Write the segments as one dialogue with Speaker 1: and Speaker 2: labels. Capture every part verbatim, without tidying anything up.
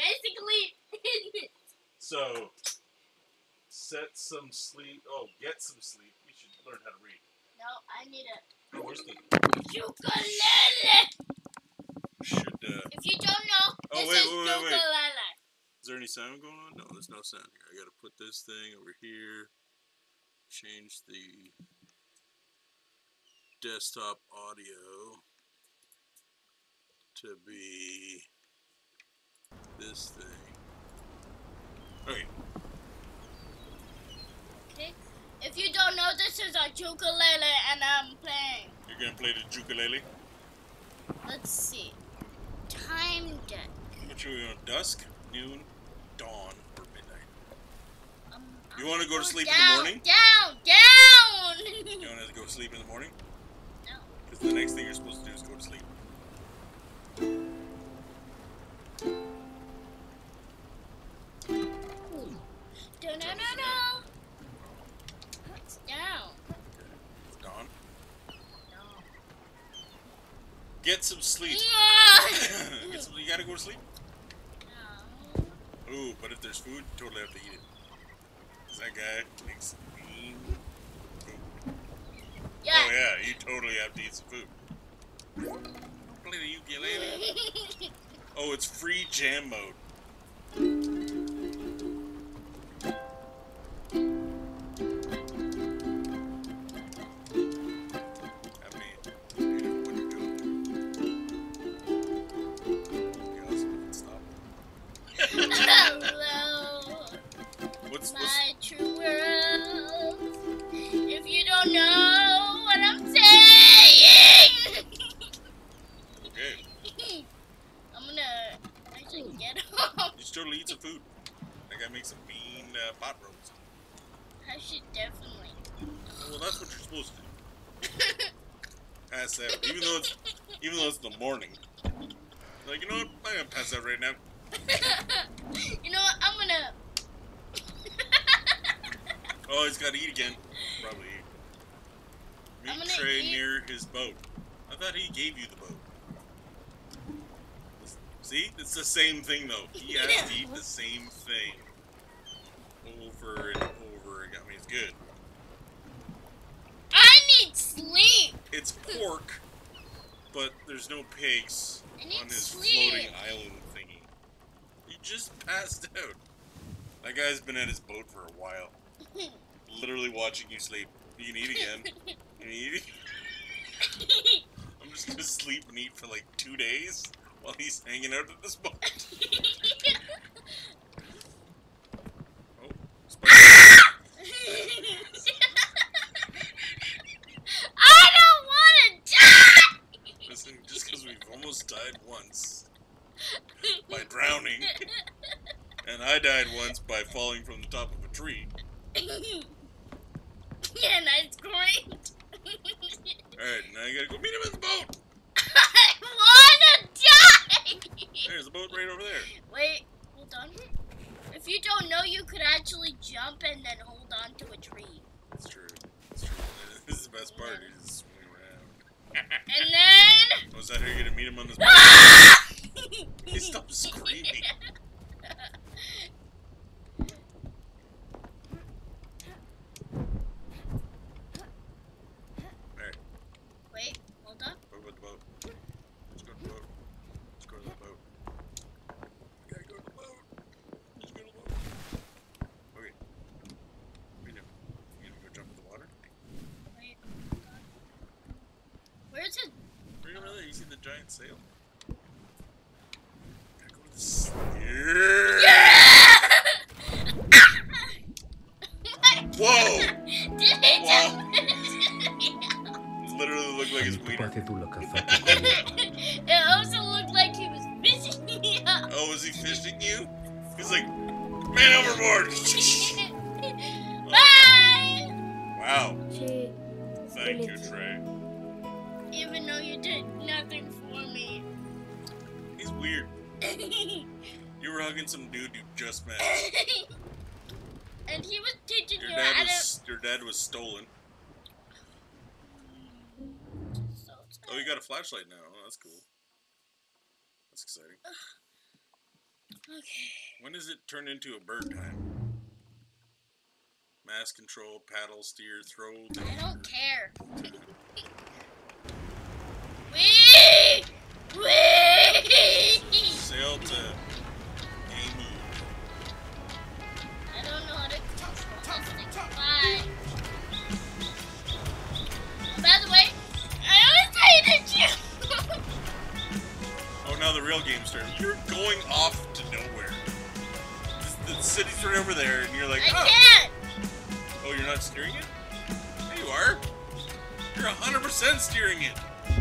Speaker 1: basically in it.
Speaker 2: So, set some sleep. Oh, get some sleep. You should learn how to read.
Speaker 1: No, I need a
Speaker 2: Oh, where's the
Speaker 1: ukulele.
Speaker 2: should? Uh...
Speaker 1: If you don't know,
Speaker 2: Oh
Speaker 1: this
Speaker 2: wait,
Speaker 1: is
Speaker 2: wait, wait, wait.
Speaker 1: ukulele.
Speaker 2: Is there any sound going on? No, there's no sound here. I gotta put this thing over here. Change the desktop audio to be this thing. Okay.
Speaker 1: Okay. If you don't know, this is a ukulele, and I'm playing.
Speaker 2: You're gonna play the ukulele?
Speaker 1: Let's see. Time deck.
Speaker 2: What you want? Dusk, noon, dawn, or midnight?
Speaker 1: Um,
Speaker 2: You want to go to sleep
Speaker 1: down,
Speaker 2: in the morning?
Speaker 1: Down, down.
Speaker 2: You want to go sleep in the morning?
Speaker 1: No.
Speaker 2: Because the next thing you're supposed to do is go to sleep.
Speaker 1: No, no, no, no. It's down.
Speaker 2: Okay. It's dawn.
Speaker 1: No.
Speaker 2: Get some sleep. Get some, you gotta go to sleep?
Speaker 1: No.
Speaker 2: Ooh, but if there's food, you totally have to eat it. Cause that guy makes mean food.
Speaker 1: Yeah.
Speaker 2: Oh yeah, you totally have to eat some food. Don't play the ukulele. Oh, it's free jam mode. I mean, you know what you're doing. Okay, I'll see if I can stop.
Speaker 1: Hello,
Speaker 2: What's, what's
Speaker 1: my true world. If you don't know what I'm saying,
Speaker 2: okay?
Speaker 1: I'm gonna actually get home.
Speaker 2: You should totally eat some food. That guy makes some bean uh, pot roast.
Speaker 1: I should definitely.
Speaker 2: Well, that's what you're supposed to do. Pass out, even though it's even though it's the morning. Like, you know what? I'm gonna pass out right now.
Speaker 1: You know what? I'm gonna.
Speaker 2: Oh, he's gotta eat again. Probably eat.
Speaker 1: I'm
Speaker 2: Meat
Speaker 1: gonna
Speaker 2: tray
Speaker 1: eat.
Speaker 2: near his boat. I thought he gave you the boat. See? It's the same thing though. He has to eat the same thing. Over and over again. I mean, it's good.
Speaker 1: I need sleep.
Speaker 2: It's pork, but there's no pigs
Speaker 1: I need
Speaker 2: on his
Speaker 1: sleep.
Speaker 2: floating island thingy. He just passed out. That guy's been at his boat for a while. Literally watching you sleep. You can eat again. You can eat. I'm just gonna sleep and eat for like two days while he's hanging out at this boat. Oh,
Speaker 1: I don't want to die.
Speaker 2: listen, just because we've almost died once by drowning, and I died once by falling from the top of a tree.
Speaker 1: Yeah, that's great.
Speaker 2: Alright, now you gotta go meet him at the boat!
Speaker 1: I wanna die!
Speaker 2: There's the boat right over there.
Speaker 1: Wait, hold on. If you don't know, you could actually jump and then hold on to a tree.
Speaker 2: That's true. That's true. This is the best part. You just swing around.
Speaker 1: And then...
Speaker 2: Oh, is that how you're gonna meet him on this boat? He stopped screaming. Alright,
Speaker 1: Wait, hold on.
Speaker 2: what about the boat? Let's go to the boat. Let's go to the boat. We gotta go to the boat. Let's go to the boat. Okay. What are you doing? You gonna go jump in the water?
Speaker 1: Wait, hold on. Where's it?
Speaker 2: Right over there, you see the giant sail? Gotta go to the s- Yeah! Whoa!
Speaker 1: Did it
Speaker 2: Wow.
Speaker 1: jump?
Speaker 2: Literally looked like his wiener.
Speaker 1: It also looked like he was fishing me up.
Speaker 2: Oh, was he fishing you? He's like, man overboard!
Speaker 1: Bye!
Speaker 2: Wow. Thank you, Trey.
Speaker 1: Even though you did nothing for me.
Speaker 2: He's weird. You were hugging some dude you just met.
Speaker 1: And he was teaching
Speaker 2: Your
Speaker 1: you
Speaker 2: dad
Speaker 1: how
Speaker 2: was your dad was stolen.
Speaker 1: to...
Speaker 2: Oh, you got a flashlight now. Oh, that's cool. That's exciting.
Speaker 1: Okay.
Speaker 2: When does it turn into a bird time? Mass control, paddle, steer, throw.
Speaker 1: I don't care. Wee! Wee!
Speaker 2: Sail to Amy.
Speaker 1: I don't know how to control this thing. Bye. By the way, I always hated you.
Speaker 2: Oh, now the real game started. You're going off to nowhere. The, the city's right over there, and you're like,
Speaker 1: I
Speaker 2: oh.
Speaker 1: can't.
Speaker 2: Oh, you're not steering it? There you are. You're one hundred percent steering it.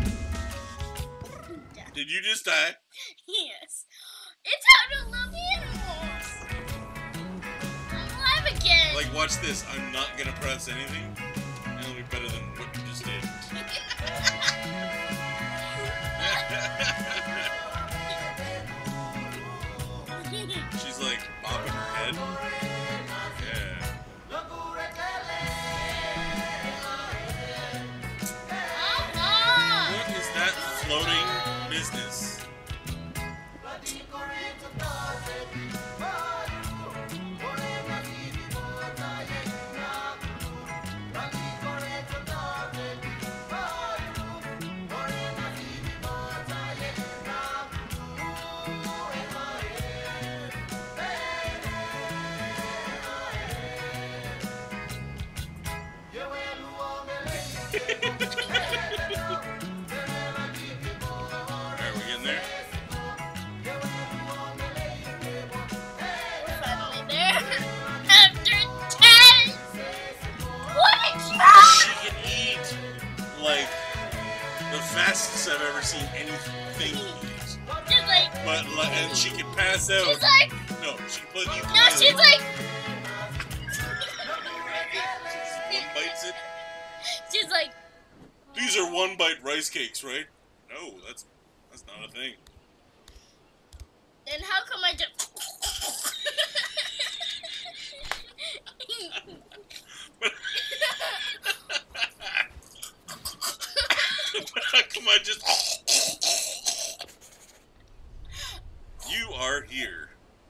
Speaker 2: Did you just die?
Speaker 1: Yes. It's how to love animals. I'm alive again.
Speaker 2: Like, watch this. I'm not gonna press anything, and it'll be better than what you just did. She's like bobbing her head. Yeah.
Speaker 1: Uh-huh.
Speaker 2: What is that floating business? Alright, we getting there?
Speaker 1: We're finally there. After ten, twenty tries.
Speaker 2: She can eat like the fastest I've ever seen anything eat.
Speaker 1: She's like,
Speaker 2: But like, and she can pass out.
Speaker 1: she's like,
Speaker 2: No, she can put you.
Speaker 1: no, she's like,
Speaker 2: One bites it.
Speaker 1: she's like,
Speaker 2: These are one bite rice cakes, right? No, that's that's not a thing.
Speaker 1: then how come I just?
Speaker 2: How come I just? You are here.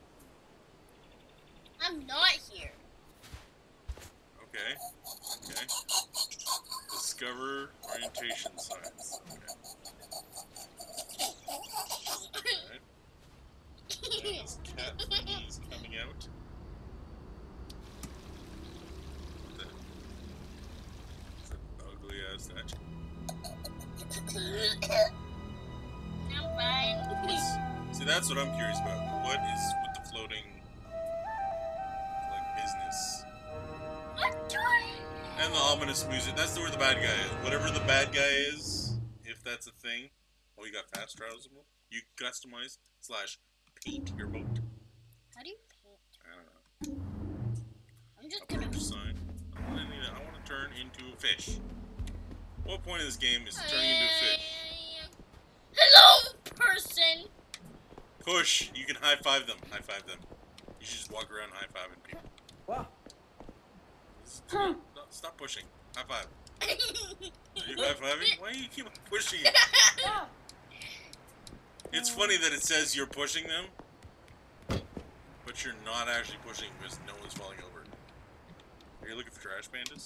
Speaker 1: I'm not here.
Speaker 2: Okay. Okay. Discover orientation signs. Okay. Alright. And this cat thingy is coming out. What the? Is that ugly ass statue?
Speaker 1: I'm fine.
Speaker 2: What's, see, that's what I'm curious about. What is with the floating, like, business?
Speaker 1: What do I?
Speaker 2: And the ominous music. That's where the bad guy is. Whatever the bad guy is, if that's a thing. Oh, you got fast travel? You customize slash paint your boat.
Speaker 1: How do you paint?
Speaker 2: I don't know.
Speaker 1: I'm just
Speaker 2: I'll
Speaker 1: gonna.
Speaker 2: put your sign. I want to I want to turn into a fish. What point of this game is turning into a fish?
Speaker 1: Hello, person.
Speaker 2: Push. You can high five them. High five them. You should just walk around high fiving people.
Speaker 3: What?
Speaker 2: No, stop pushing. High five. Are you high fiving? Why do you keep pushing it? It's funny that it says you're pushing them, but you're not actually pushing because no one's falling over. Are you looking for trash pandas?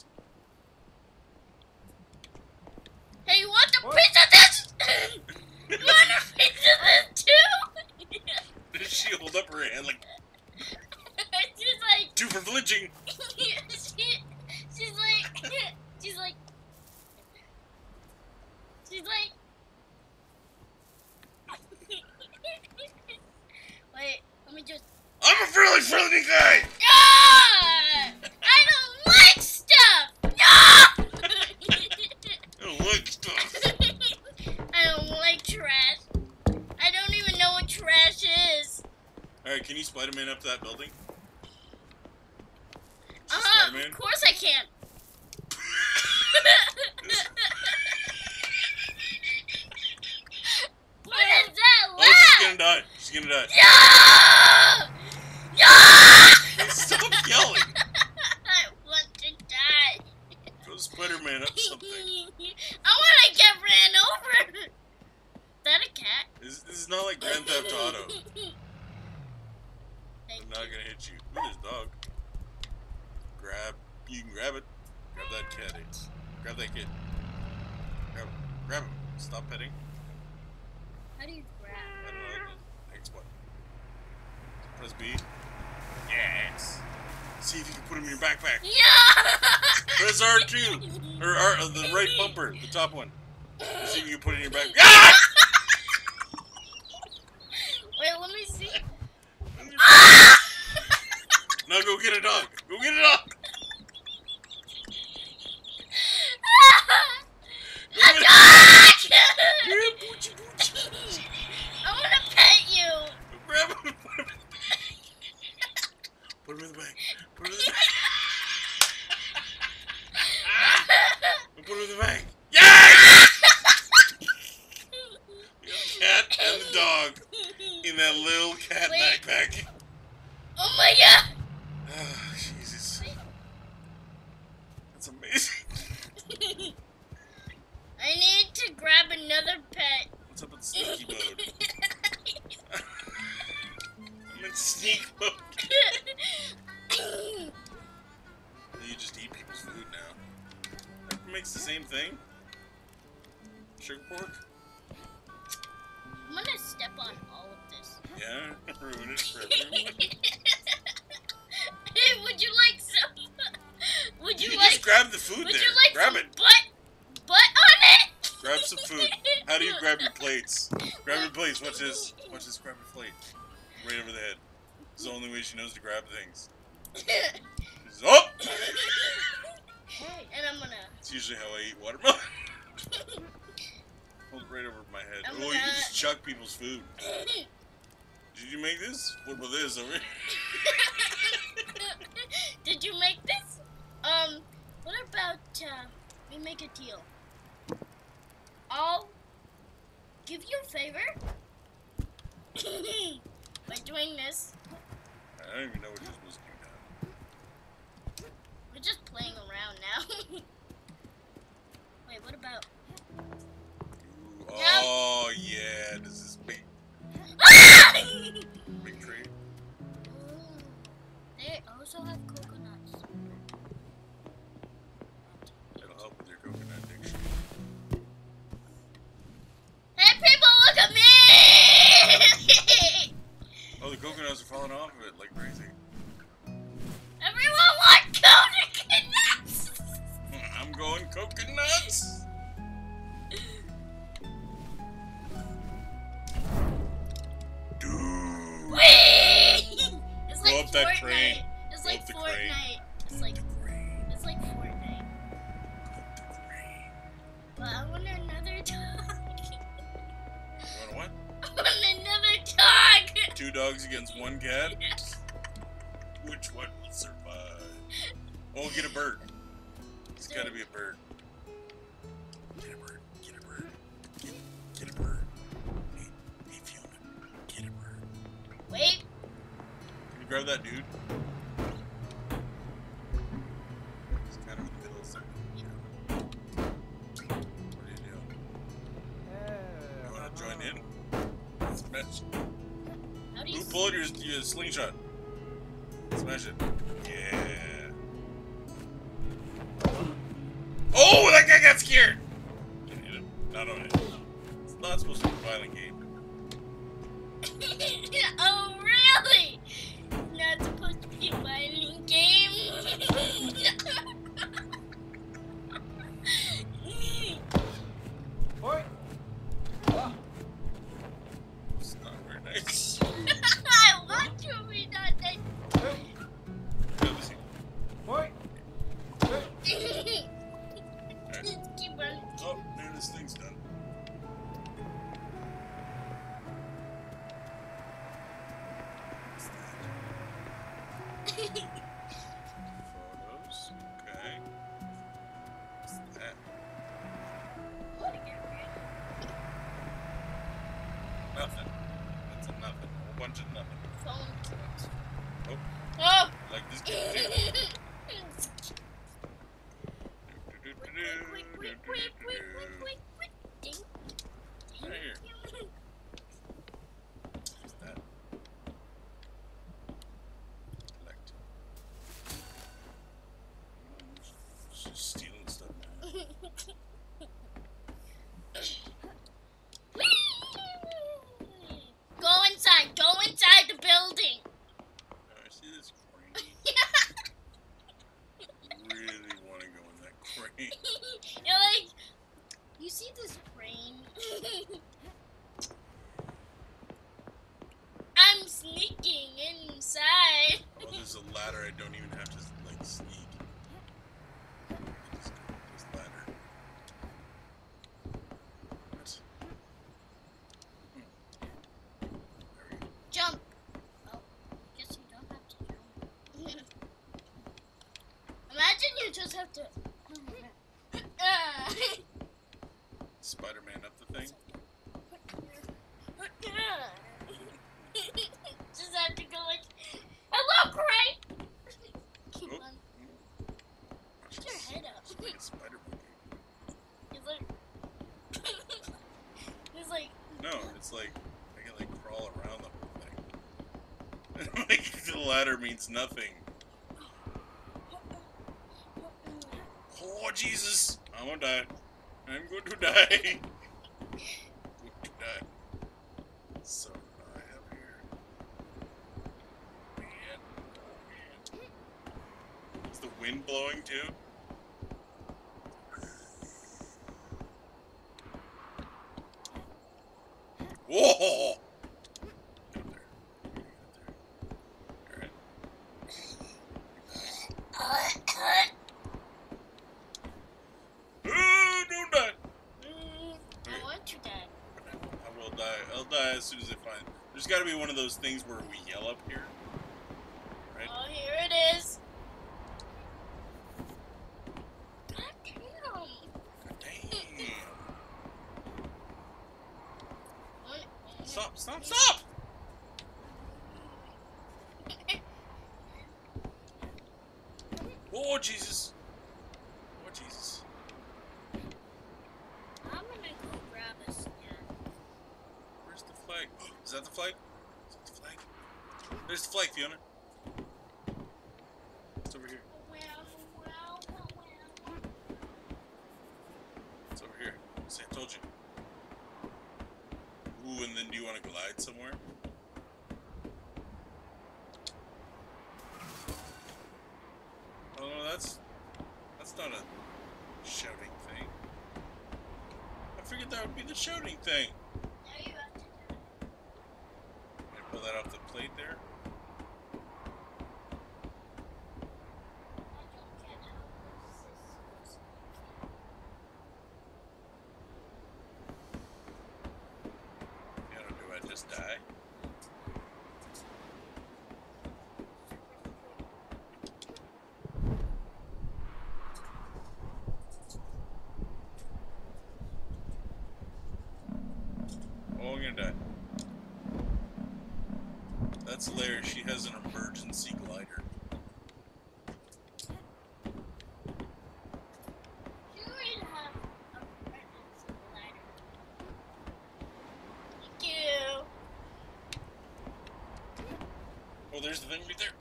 Speaker 1: Hey, you want a
Speaker 3: What?
Speaker 1: piece of this? You want a piece of this too?
Speaker 2: Does she hold up her hand like,
Speaker 1: She's like,
Speaker 2: two for flinching?
Speaker 1: she, she's like, she's like, she's like. Wait, let me just.
Speaker 2: I'm a really friendly guy!
Speaker 1: Ah! I don't like stuff. No!
Speaker 2: I don't like stuff.
Speaker 1: I don't like trash. I don't even know what trash is.
Speaker 2: Alright, can you Spider-Man up to that building?
Speaker 1: Uh huh.
Speaker 2: Spider-Man?
Speaker 1: Of course I can. What is that
Speaker 2: Oh, she's
Speaker 1: laugh?
Speaker 2: gonna die. She's gonna die.
Speaker 1: No! No!
Speaker 2: Stop yelling!
Speaker 1: I want to die.
Speaker 2: Go Spider-Man up something.
Speaker 1: I want to get ran over. Is that a cat?
Speaker 2: This, this is not like Grand Theft Auto. not gonna hit you. Look at this dog. Grab. You can grab it. Grab that cat. Ace. Grab that kid. Grab it. Grab it. Stop petting.
Speaker 1: How do you grab?
Speaker 2: I don't know. X button. Press B. Yes. See if you can put him in your backpack.
Speaker 1: Yeah!
Speaker 2: Press R two. Or R, uh, the right bumper. The top one. See if you can put it in your backpack. Ah!
Speaker 1: Wait, let me see.
Speaker 2: Now go get a dog. Go get a dog.
Speaker 1: A dog! I want to pet you.
Speaker 2: Grab him. Put him in the bag. Put him in the bag. Put him in the bag. Put him in the bag. Yes! You got the cat and the dog in that little cat
Speaker 1: Wait.
Speaker 2: backpack.
Speaker 1: Oh my god!
Speaker 2: Oh, Jesus. That's amazing.
Speaker 1: I need to grab another pet.
Speaker 2: What's up with sneaky mode? I'm in sneak mode. You just eat people's food now. That makes the same thing. Sugar pork?
Speaker 1: I'm gonna step on all of this.
Speaker 2: Yeah, ruin it for everyone.
Speaker 1: Hey, would you like some? Would you,
Speaker 2: You
Speaker 1: like?
Speaker 2: just grab the food
Speaker 1: would
Speaker 2: there.
Speaker 1: you like
Speaker 2: grab
Speaker 1: some
Speaker 2: it.
Speaker 1: butt? Butt on it?
Speaker 2: Grab some food. How do you grab your plates? Grab your plates. Watch this. Watch this. Grab your plate. Right over the head. It's the only way she knows to grab things. She's, oh!
Speaker 1: And I'm gonna.
Speaker 2: It's usually how I eat watermelon. Hold it right over my head.
Speaker 1: I'm
Speaker 2: Oh, you
Speaker 1: gonna-
Speaker 2: can just chuck people's food. Did you make this? What about this over here?
Speaker 1: Did you make this? Um, what about uh, we make a deal? I'll give you a favor by doing this.
Speaker 2: I don't even know what you're supposed to do now.
Speaker 1: We're just playing around now. Wait, what about?
Speaker 2: Ooh, oh, yeah. This is big. Big tree.
Speaker 1: Ooh, they also have coconuts.
Speaker 2: It'll help with your coconut addiction.
Speaker 1: Hey, people, look at me!
Speaker 2: Oh, the coconuts are falling off of it like crazy.
Speaker 1: Everyone want coconuts!
Speaker 2: I'm going coconuts. Dude.
Speaker 1: Whee! It's
Speaker 2: Go
Speaker 1: like
Speaker 2: up that
Speaker 1: Fortnite.
Speaker 2: crane.
Speaker 1: It's
Speaker 2: Go
Speaker 1: like
Speaker 2: up the
Speaker 1: Fortnite.
Speaker 2: crane.
Speaker 1: It's like
Speaker 2: Crane.
Speaker 1: it's like Fortnite.
Speaker 2: Crane.
Speaker 1: But I want another dog.
Speaker 2: You want a what?
Speaker 1: I want another dog.
Speaker 2: Two dogs against one cat? Which one will survive? Oh, get a bird. It's gotta be a bird. Get a bird. Get a bird. Get, get a bird. Hey, hey, Fiona. Get a bird.
Speaker 1: Wait.
Speaker 2: Can you grab that dude? He's kind of in the middle of something. What are you doing? You wanna join in? Smash.
Speaker 1: How do you?
Speaker 2: Who pulled your, your slingshot? Smash it. Yeah. Oh, that guy got scared! Didn't hit him. Not on it. It's not supposed to be a violent game.
Speaker 1: Oh really? Not supposed to be a violent game.
Speaker 3: Oi!
Speaker 2: It's not very nice.
Speaker 1: I want to be that nice.
Speaker 2: Let me see.
Speaker 3: Oi!
Speaker 1: Just keep running.
Speaker 2: Oh, there this thing's done. What's that? Photos. Okay. What's that?
Speaker 1: What again?
Speaker 2: Nothing. That's a nothing. A whole bunch of nothing.
Speaker 1: Phone kids.
Speaker 2: Oh,
Speaker 1: Oh!
Speaker 2: like this kid too.
Speaker 1: Quick, quick, quick, quick, quick, quick, quick, quick. Ding.
Speaker 2: Right here. What's that?
Speaker 1: sneaking inside.
Speaker 2: Oh, there's a ladder. I don't even have to like sneak. Just go up this ladder. What? Hmm. There we go.
Speaker 1: Jump. Oh, guess you don't have to jump. Imagine you just have to.
Speaker 2: Spider-Man up the thing.
Speaker 1: Just have to go like, hello, Craig. Keep
Speaker 2: Oh.
Speaker 1: on. Put your head up.
Speaker 2: It's like a spider monkey.
Speaker 1: He's like, he's like.
Speaker 2: No, it's like I can like crawl around the whole thing. Like the ladder means nothing. Oh Jesus! I'm gonna die. I'm going to die. I'm going to die. So I have here. Man, oh man. Is the wind blowing too? Whoa! Get up there. Get up there. Alright. Oh, don't die!
Speaker 1: I want to die.
Speaker 2: I will die. I'll die as soon as I find. There's got to be one of those things where we yell up here, right?
Speaker 1: Oh, here it is. God damn.
Speaker 2: Damn!
Speaker 1: What?
Speaker 2: Stop! Stop! Stop! Oh Jesus! Oh Jesus!
Speaker 1: I'm gonna go grab a snack.
Speaker 2: Where's the flag? Is that the flag? Is that the flag? There's the flag, Fiona. It's over here. It's over here. See, I told you. Ooh, and then do you want to glide somewhere? Oh, no, that's that's not a shouting thing. I figured that would be the shouting thing.
Speaker 1: Now you have to do it.
Speaker 2: Can I pull that off the plate there?
Speaker 1: I don't get how this is supposed to
Speaker 2: You know, do I just die? Oh, I'm gonna die. That's hilarious. She has an emergency glider.
Speaker 1: You already have a emergency glider. Thank you.
Speaker 2: Oh, there's the thing right there.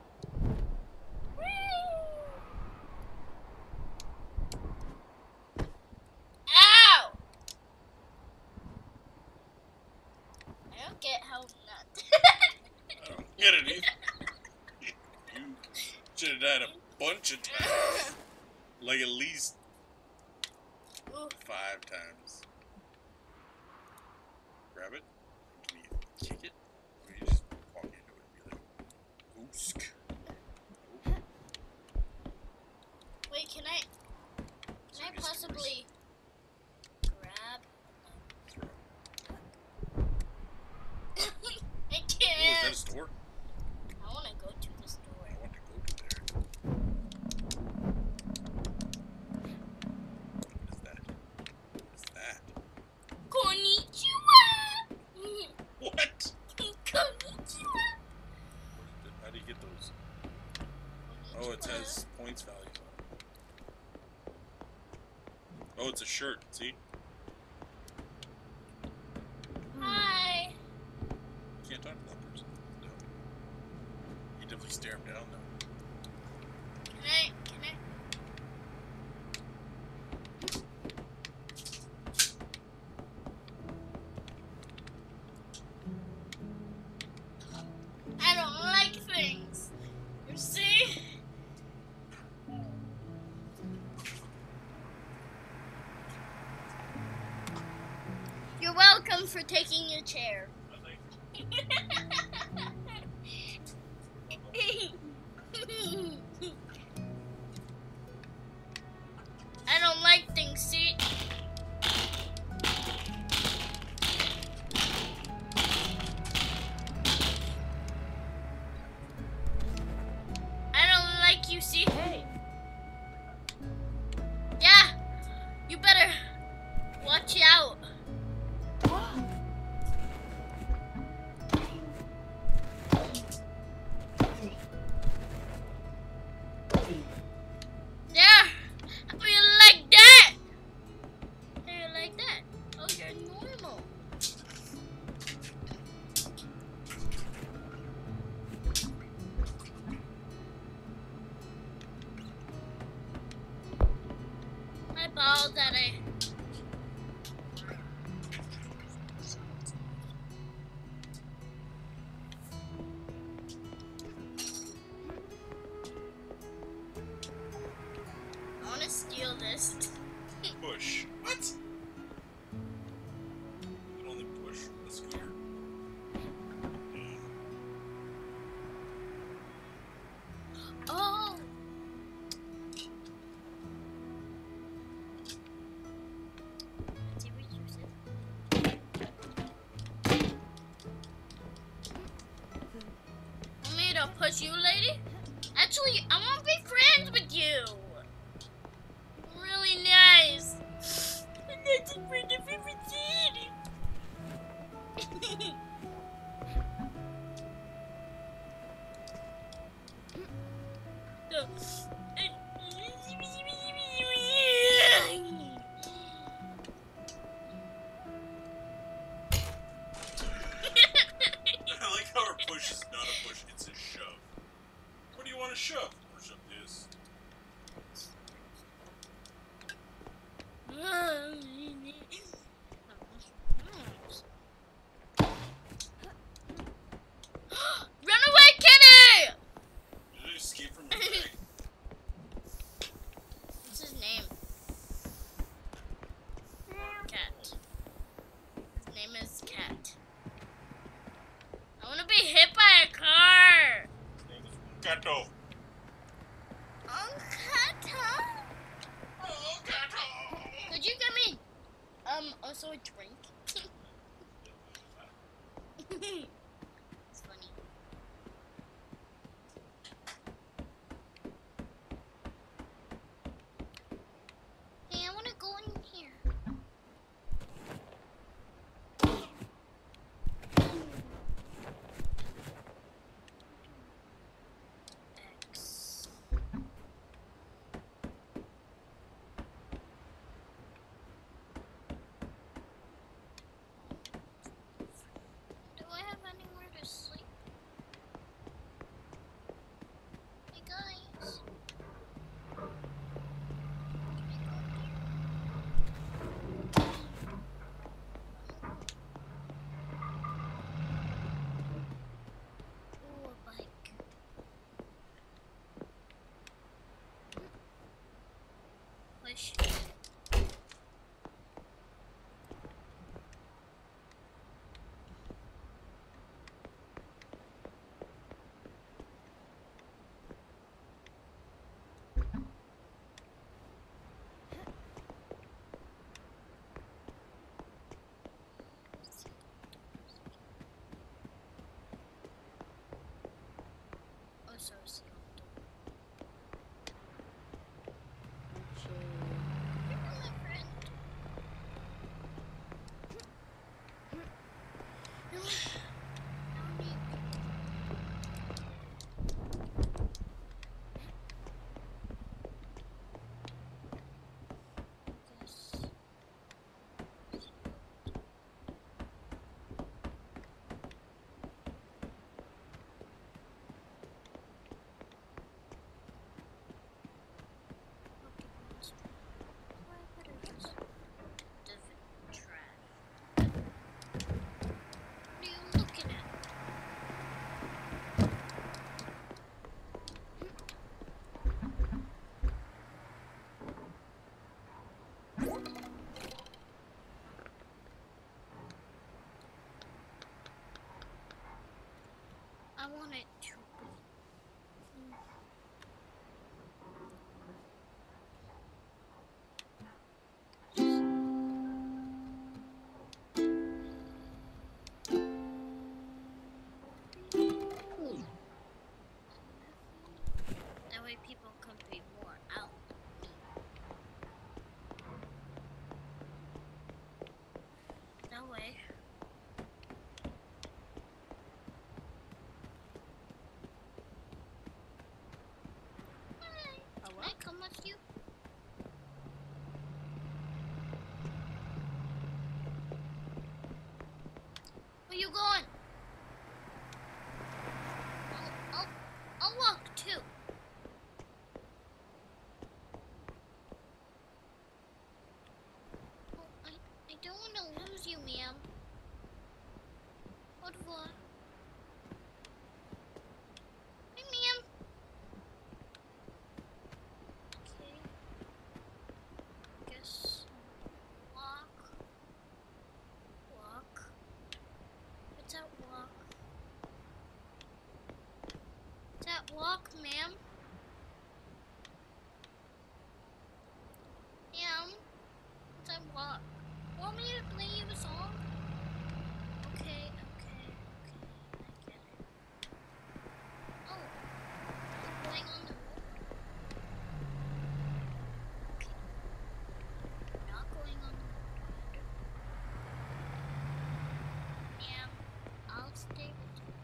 Speaker 1: Ow! I don't get how not.
Speaker 2: I don't get it either. You should have died a bunch of times. Like at least
Speaker 1: Ooh.
Speaker 2: five times. Grab it. Can you kick it? Or you just walk into it and be like, oosk.
Speaker 1: Wait, can I? Can I possibly grab?
Speaker 2: Throw.
Speaker 1: I
Speaker 2: Oh, is that a
Speaker 1: can't.
Speaker 2: store?
Speaker 1: I want to go to the store.
Speaker 2: I want to go to there. What is that? What is that?
Speaker 1: Konnichiwa.
Speaker 2: What?
Speaker 1: Konnichiwa.
Speaker 2: How do you get those? Oh, it has points values on it. Oh, it's a shirt. See?
Speaker 1: Hi.
Speaker 2: You can't talk to that person. No. You definitely stare him down, though.
Speaker 1: Can I? Can I? I don't like things. You see? You're welcome for taking your chair.
Speaker 2: Nothing.
Speaker 1: I don't like things, see? I don't like you, see?
Speaker 3: Hey.
Speaker 1: Yeah, you better watch out. There. How do you like that? How do you like that? Oh, you're normal. My ball that I. I want to steal this.
Speaker 2: Push. What? You can only push the scooter.
Speaker 1: Oh. Did we use it? Want me to push you, lady? Actually, I want to be friends with you. Really nice. And that's a friend I've ever seen.
Speaker 2: I like how our push is not a push, it's a shove. What do you want to shove? Push up this.
Speaker 1: Run away, kitty!
Speaker 2: Did it escape from your bag?
Speaker 1: What's his name? Cat. His name is Cat. I want to be hit by a car.
Speaker 2: His name is Gato.
Speaker 1: Oh, Cat.
Speaker 2: Oh, Gato!
Speaker 1: Could you get me, um, also a drink? It's funny. Hey, I want to go in here. X. Do I have anywhere to sleep? Hey guys. Ooh, a bike. Push. Oh, so sealed. You're my friend. I want it to be come with you? Where you going? I'll, I'll, I'll walk too. Oh, I, I don't want to lose you, ma'am. Au revoir. Hi, ma'am. Okay. Guess walk. Walk. What's that walk? What's that walk, ma'am? Ma'am? What's that walk? Want me to play you a song? Okay, okay, okay. I get it. Oh, I'm going on the road. Okay. We're not going on the road yet. Ma'am, I'll stay with you.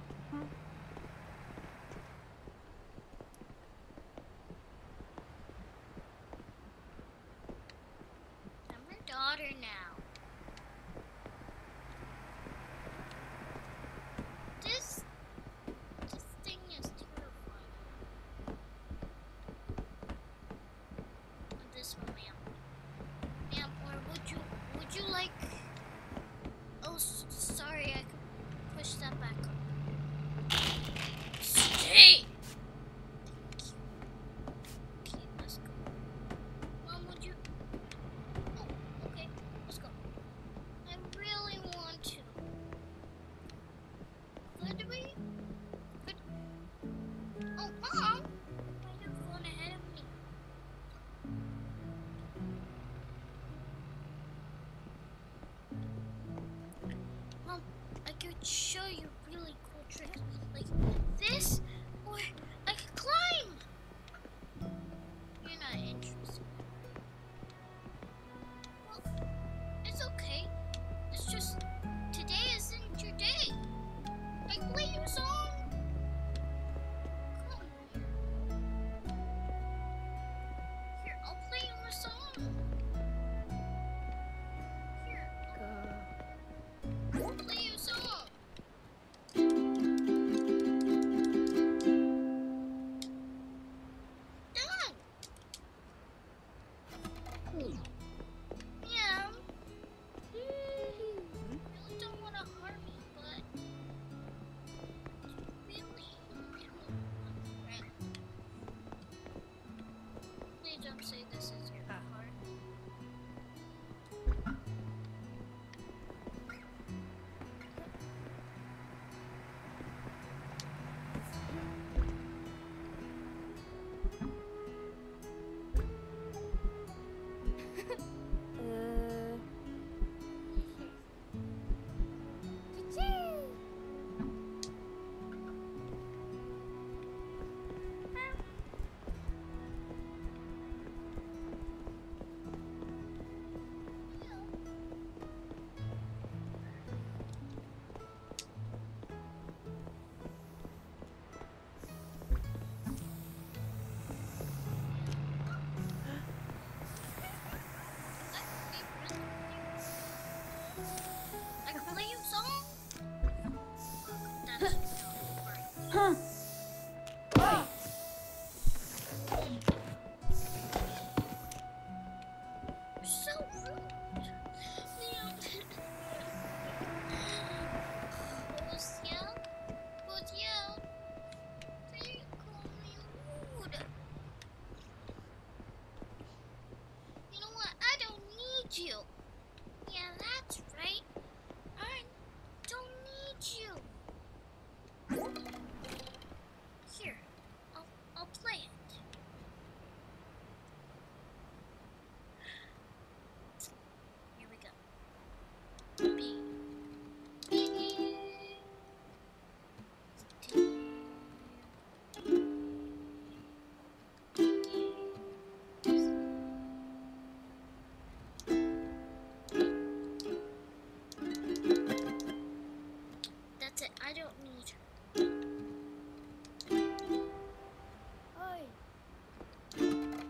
Speaker 1: I'm her daughter now. This this thing is terrifying. Oh, this one, ma'am. Ma'am, or would you would you like? Oh, s- sorry, I could push that back up. Stay. Okay, let's go. Mom, would you? Oh, okay, let's go. I really want to. Could we? Could? Oh, Mom! Why are you going ahead of me? Mom, I could show you really cool tricks like this, or I could climb. You're not interested. Well, it's okay. It's just today isn't your day. I play you a song. Come here. Here, I'll play you a song. Here, I'll play you a song. Done. Yeah. Really don't want to harm me, but really, really want. Please don't say this is your heart. I can play you a song. That's
Speaker 3: Huh.
Speaker 1: You're so rude. Leon. Lucia? Lucia? Why you call me rude? You know what? I don't need you. Yeah, that's right. I don't need you. Here, I'll, I'll play it. Here we go. B. B. That's it. I don't need her.
Speaker 3: Oi.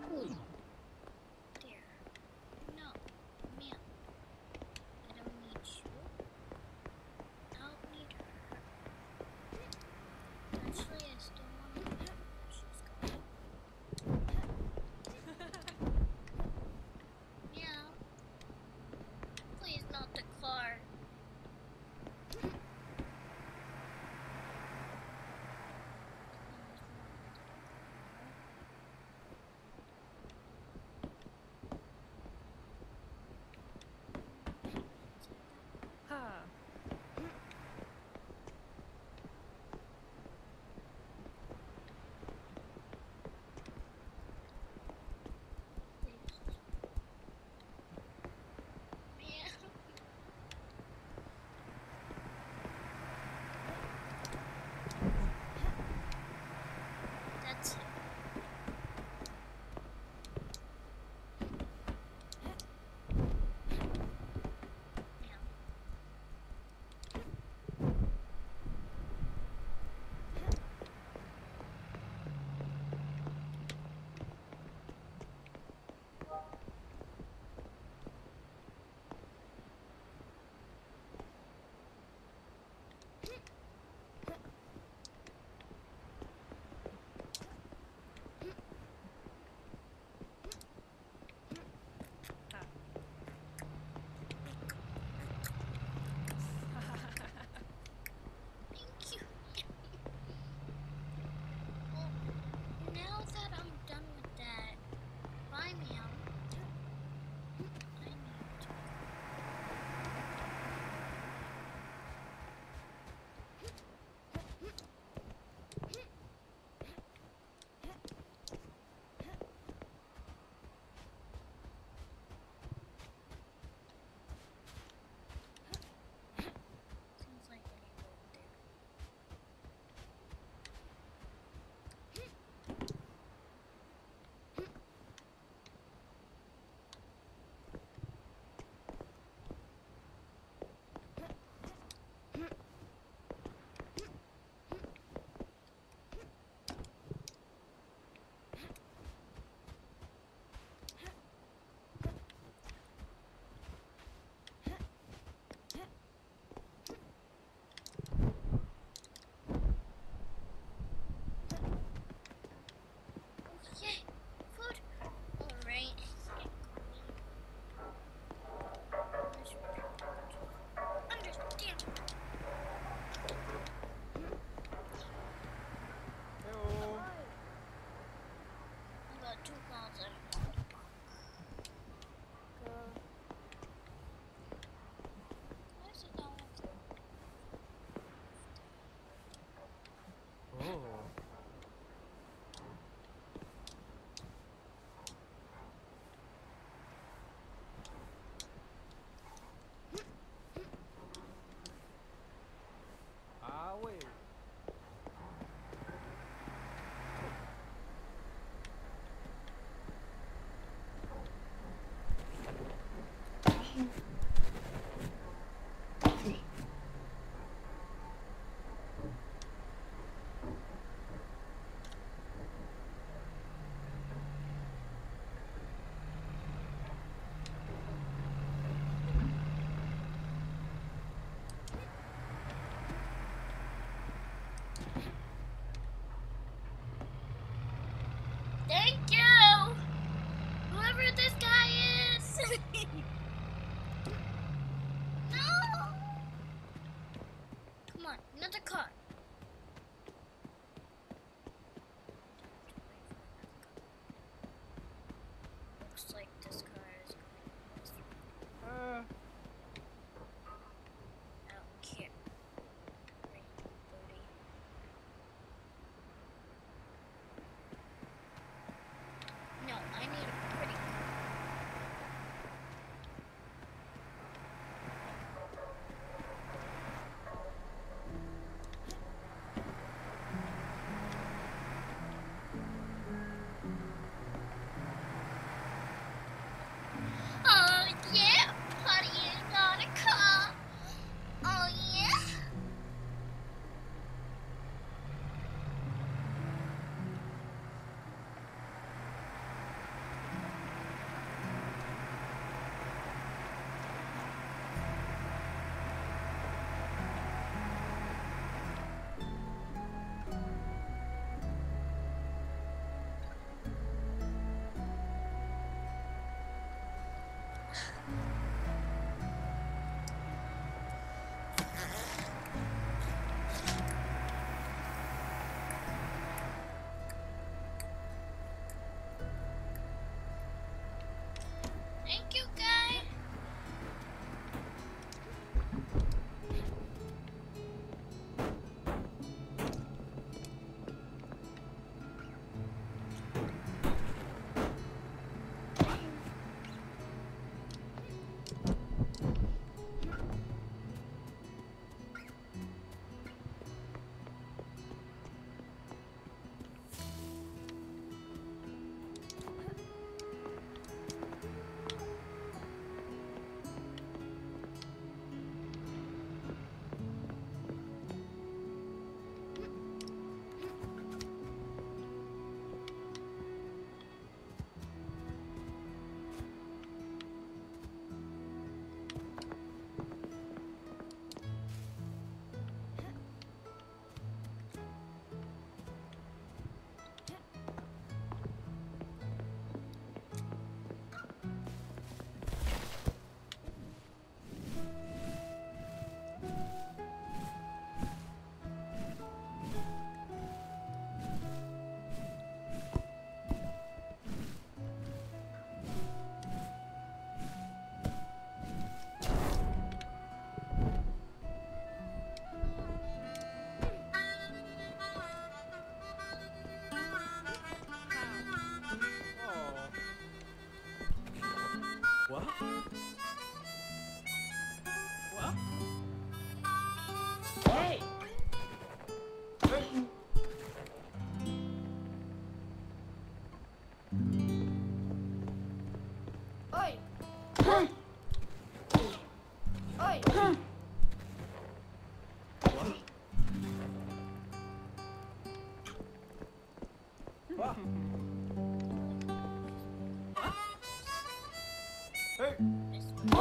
Speaker 3: Hey.
Speaker 1: Keep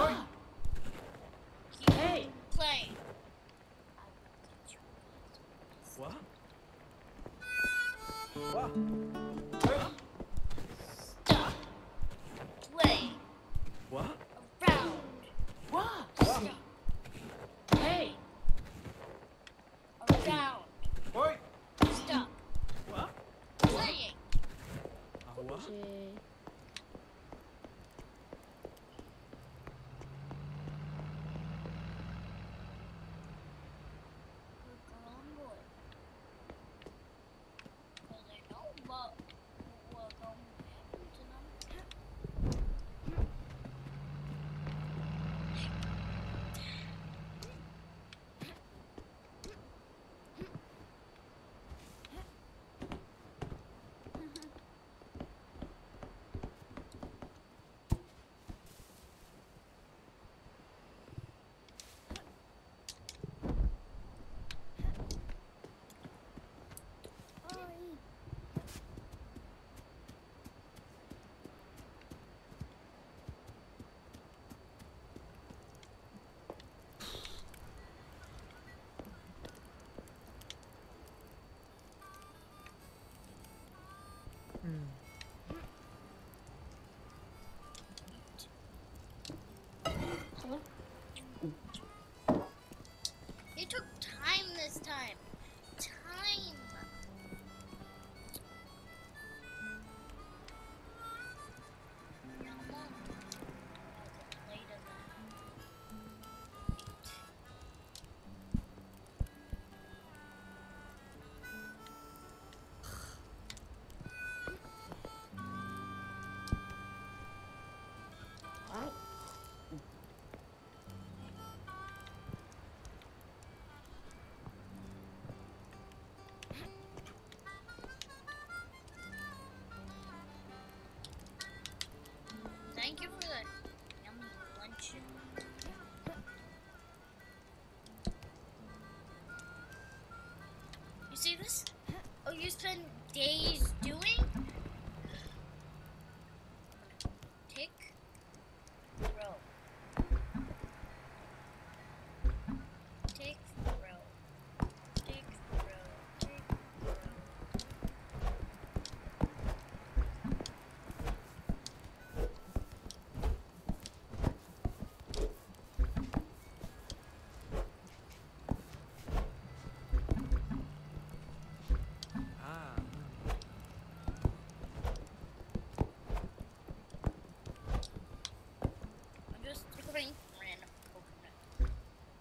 Speaker 3: Hey.
Speaker 1: playing.
Speaker 3: What? What? Hey.
Speaker 1: Stop playing
Speaker 3: What?
Speaker 1: around.
Speaker 3: What?
Speaker 1: Stop
Speaker 3: Hey.
Speaker 1: around.
Speaker 3: Oi.
Speaker 1: Stop
Speaker 3: What?
Speaker 1: playing.
Speaker 3: Ah, what?
Speaker 1: Good girl and boy. Because I know what what going to happen to them. It took time this time. Time. Yeah, Mom. I'll get later then. Thank you for the yummy lunch. You see this? Oh, you spend days doing? Tick, row. Tick, row. Tick, row. Tick, row.
Speaker 3: Ah.
Speaker 1: I'm just throwing random coconut.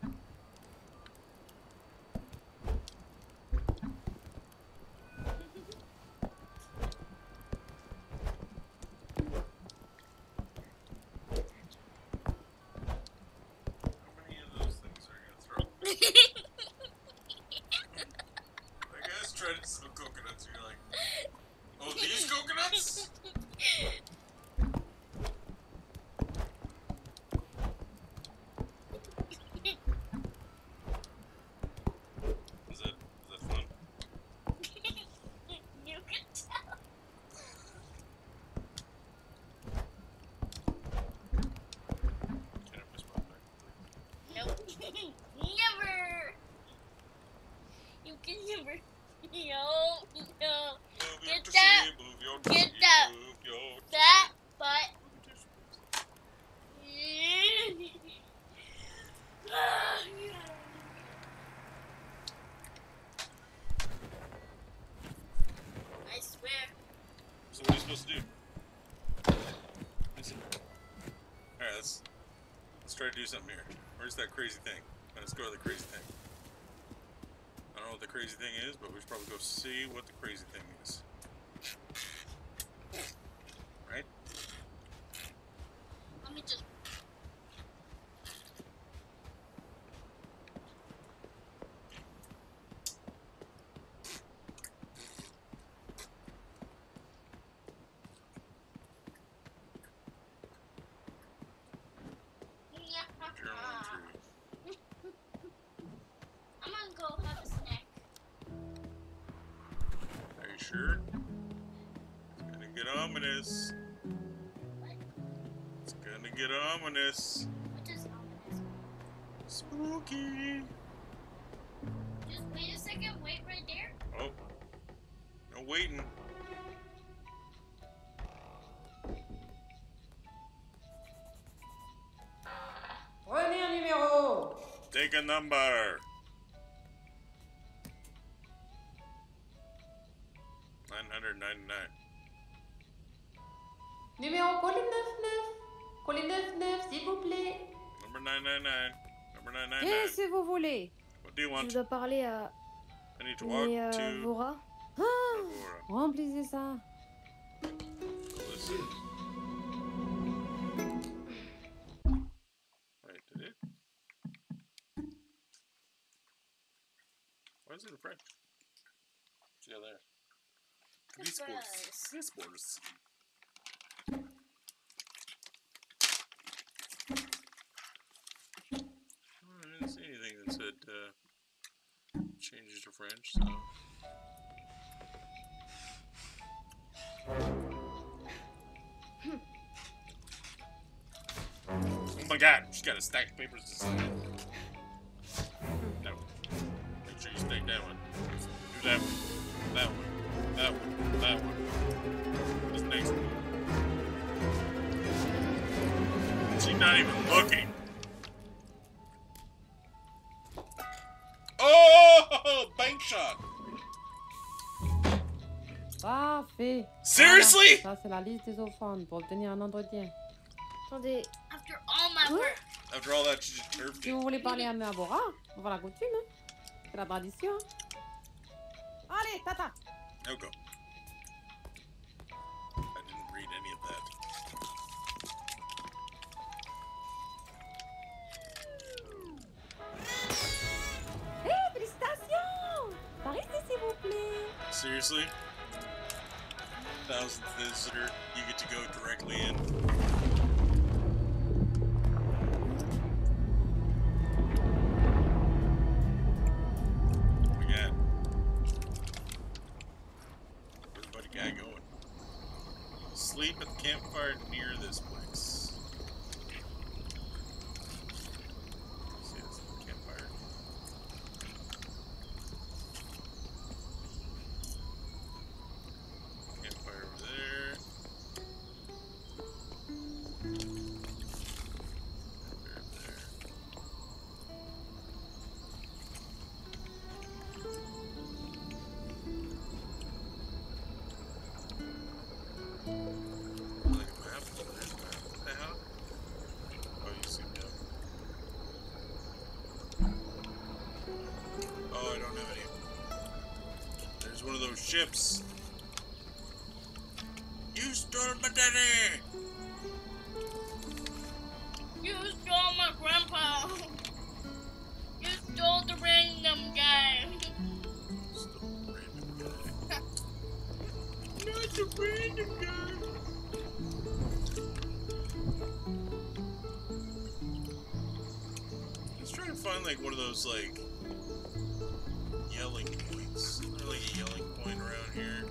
Speaker 2: How many of those things are you gonna throw? Like, I guys tried to sell coconuts, and you're like, oh, these coconuts? Is that, is that fun?
Speaker 1: You can tell.
Speaker 2: Can I push my back, please?
Speaker 1: Nope. Never. You can never. No, no.
Speaker 2: Move your
Speaker 1: Get
Speaker 2: tushy,
Speaker 1: that.
Speaker 2: move your
Speaker 1: Get
Speaker 2: tushy,
Speaker 1: that.
Speaker 2: move your
Speaker 1: That butt.
Speaker 2: tushy.
Speaker 1: I swear.
Speaker 2: So what are you supposed to do? Listen. Alright, let's let's try to do something here. Where's that crazy thing? Let's go to the crazy thing. I don't know what the crazy thing is, but we should probably go see what the crazy thing is. Right?
Speaker 1: Let me just.
Speaker 2: Journal entry.
Speaker 1: I'm gonna go have a snack.
Speaker 2: Are you sure? get ominous.
Speaker 1: What?
Speaker 2: It's gonna get ominous.
Speaker 1: What is ominous?
Speaker 2: Spooky.
Speaker 1: Just wait a second. Wait right there.
Speaker 2: Oh. No waiting.
Speaker 4: Prenez un numéro.
Speaker 2: Take a number. nine hundred ninety-nine.
Speaker 4: Numéro colis neuf-neuf. Colis neuf-neuf, s'il vous plaît.
Speaker 2: Number nine nine nine. Number nine nine nine.
Speaker 5: Qu'est-ce que vous voulez?
Speaker 2: What do you
Speaker 5: Je
Speaker 2: want?
Speaker 5: dois parler à
Speaker 2: I need to walk
Speaker 5: mes euh,
Speaker 2: to
Speaker 5: Vora.
Speaker 4: Ah,
Speaker 2: Aurora.
Speaker 4: remplissez ça.
Speaker 2: Listen. Wait, did it? Why is it in French? See how there.
Speaker 1: Whispers.
Speaker 2: Whispers. Oh, I didn't see anything that said uh, changes to French, so. Oh my god, she's got a stack of papers to sign. No. Make sure you stack that one. Do that one. That one. That one. That one. This next one. She's not even looking. Oh! Bank shot!
Speaker 4: Parfait.
Speaker 2: Seriously?
Speaker 4: Voilà, ça, c'est la liste des offrandes pour obtenir un entretien.
Speaker 5: Attendez,
Speaker 1: After all my
Speaker 5: Quoi?
Speaker 1: work.
Speaker 2: After all that, she just turfed
Speaker 4: Si
Speaker 2: it.
Speaker 4: vous voulez parler à mes Vora, on va la coutume. Hein. C'est la tradition. Allez, tata.
Speaker 2: No go. I didn't read any of that.
Speaker 4: Hé, hey, félicitations. Par ici, s'il vous plaît.
Speaker 2: Seriously? Thousandth visitor, you get to go directly in. We got. Everybody got going. Sleep at the campfire near this place. See, this is the campfire. Campfire over there. Campfire there. Like a map? There's a map. What the hell? Oh, you see me. Oh, I don't have any. There's one of those ships. You stole my daddy!
Speaker 1: You stole my grandpa. You stole the random guy.
Speaker 2: Stole a random guy. Not the random guy! Let's try to find like one of those like yelling points. Is there like a yelling point around here?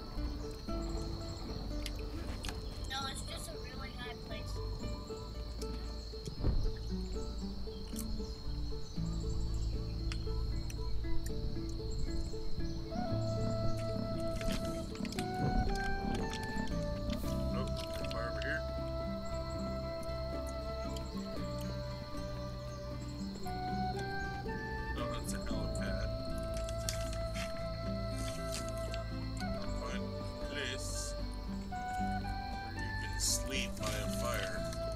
Speaker 1: No, it's just a really high place.
Speaker 2: Nope, fire over here. No, that's a helipad. Find a place where you can sleep by a fire.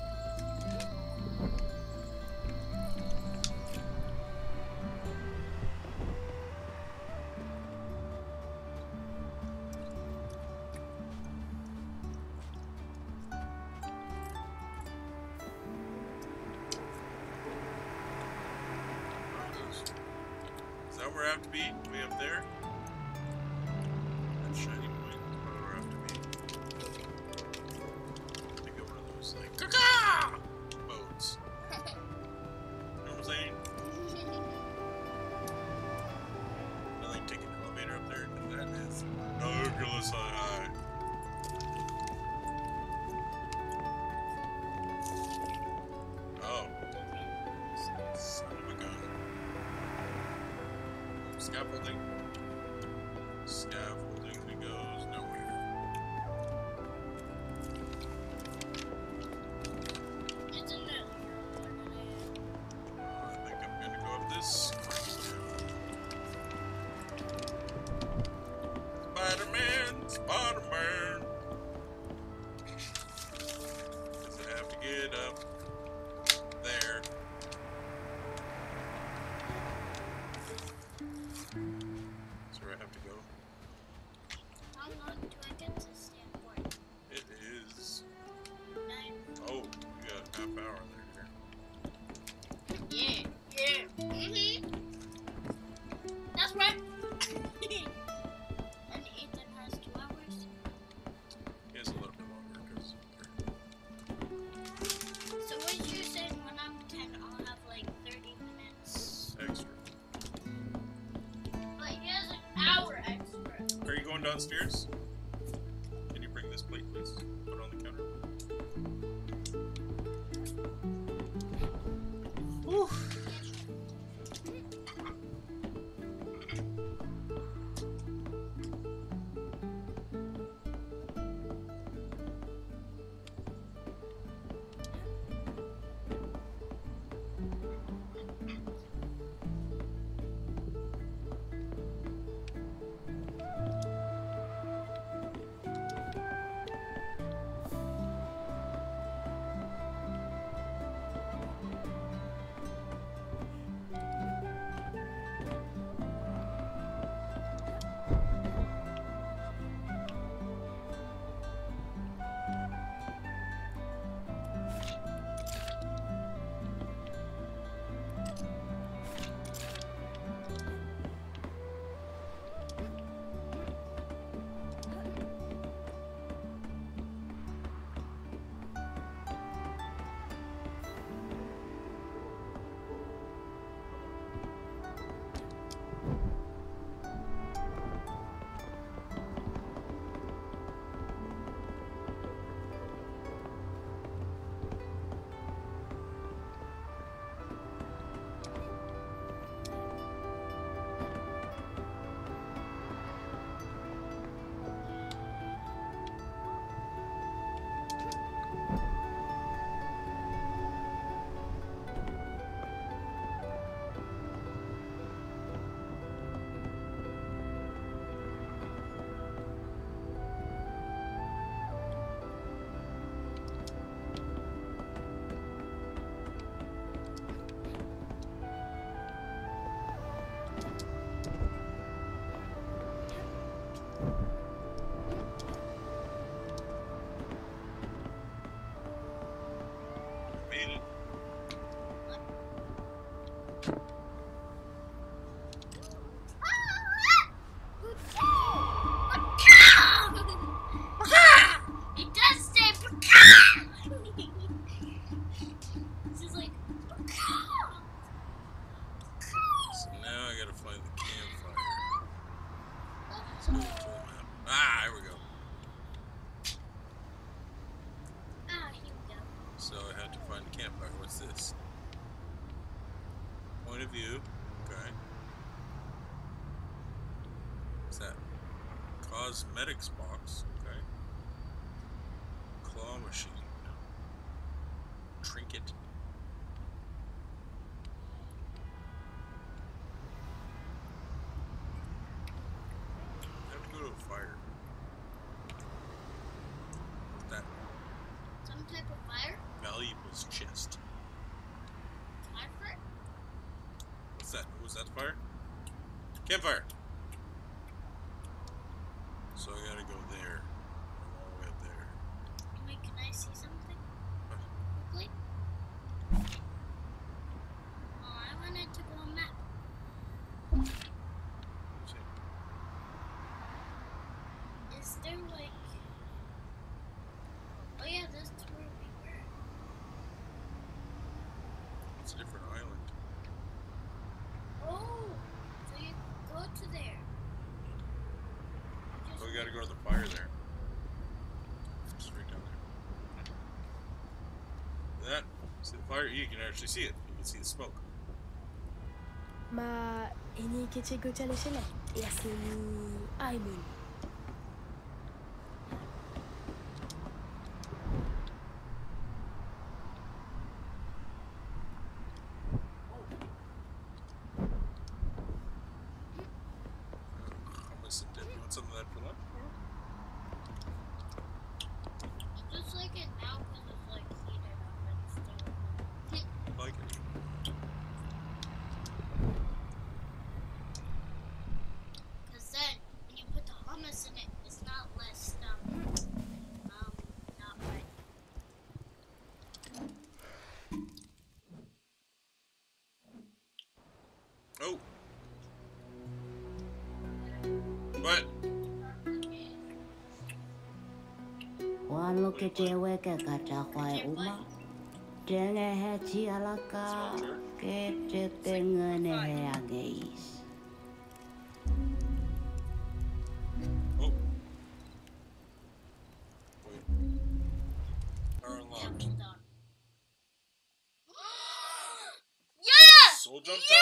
Speaker 2: Is that where I have to be? Way up there? That shiny point? Where I have to be? I think one of those like caca boats. You know what I'm saying? I like taking an elevator up there because that is ridiculous high. scaffolding. Scaffolding that goes nowhere.
Speaker 1: Isn't it?
Speaker 2: I think I'm gonna go up this. Spider-Man, Spider-Man. Guess I have to get up there. That's where I have to go.
Speaker 1: How long do I get to stand for?
Speaker 2: It is.
Speaker 1: Nine.
Speaker 2: Oh, we got a half hour there.
Speaker 1: Yeah. Yeah. Mm-hmm. That's right. And Ethan has two hours.
Speaker 2: He has a little bit longer because.
Speaker 1: So what you said when I'm ten, I'll have like thirty minutes.
Speaker 2: Extra.
Speaker 1: But he has an hour extra.
Speaker 2: Are you going downstairs? Can you bring this plate, please? Put it on the counter. Whew. Made it.
Speaker 1: It does say pecan. This is like pecan.
Speaker 2: So now I gotta find the campfire. Let's go to the map. Ah, here we go.
Speaker 1: Ah, here we go.
Speaker 2: So I had to find the campfire. What's this? Point of view. Okay. What's that? Cosmetics box. Okay. Claw machine. Trinket. I have to go to a fire. What's that?
Speaker 1: Some type of fire?
Speaker 2: Valuables chest.
Speaker 1: Time for it?
Speaker 2: What's that? Was that the fire? Campfire! So I gotta go there. All the way up there.
Speaker 1: Wait, can I see something? Quickly? Oh, I wanted to go on map.
Speaker 2: See.
Speaker 1: Is there like... Oh yeah, that's where we were.
Speaker 2: It's a different island.
Speaker 1: Oh! So you go to there. Just
Speaker 2: So we gotta go to the fire there. Straight down there. That, see the fire? You can actually see it. You can see the smoke.
Speaker 5: Ma ini kece gocha le shele. Yasini Aimin.
Speaker 2: Hummus and dip. You want some of that for lunch?
Speaker 1: I just like it now because it's like heated up and still.
Speaker 2: I like it.
Speaker 1: Because then when you put the hummus in it, it's not less um, um not right.
Speaker 2: Oh. What?
Speaker 6: Walo ke tewe ke kaca kwai uma. Jenge he Tchia laka ke te tengene he ageis.
Speaker 2: Oh. Wait. Are unlocked.
Speaker 1: Jump down. Yeah!
Speaker 2: Soul jump time?
Speaker 1: Yeah!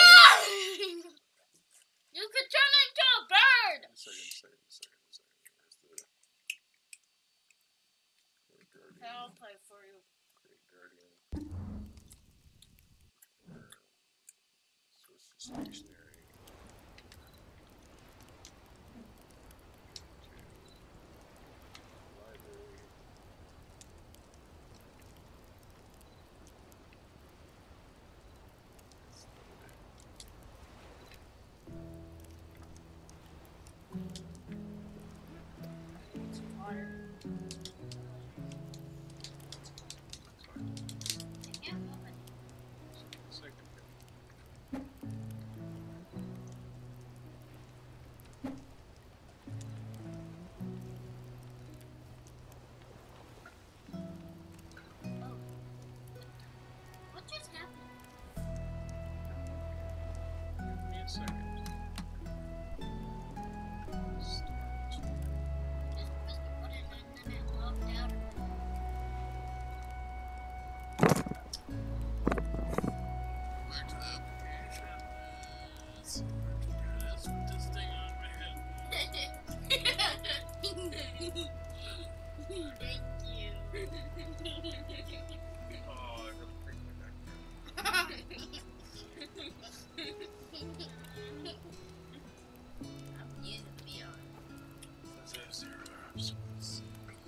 Speaker 1: You could turn into a bird!
Speaker 2: A second, second, second, second. Where's the Great Guardian?
Speaker 1: I'll play for you.
Speaker 2: Great Guardian. Switch to stationary. Library.
Speaker 1: Water. I can't move it.
Speaker 2: Second.
Speaker 1: Oh. What just happened?
Speaker 2: Give me a second. Start.
Speaker 1: Just press the button and then it logged out.
Speaker 2: Back to the application. Let's see if I can do this with this thing on my head.
Speaker 1: Thank you.
Speaker 2: Oh, I gotta break my neck.
Speaker 1: I'm using V R.
Speaker 2: Let's have zero apps. Let's see.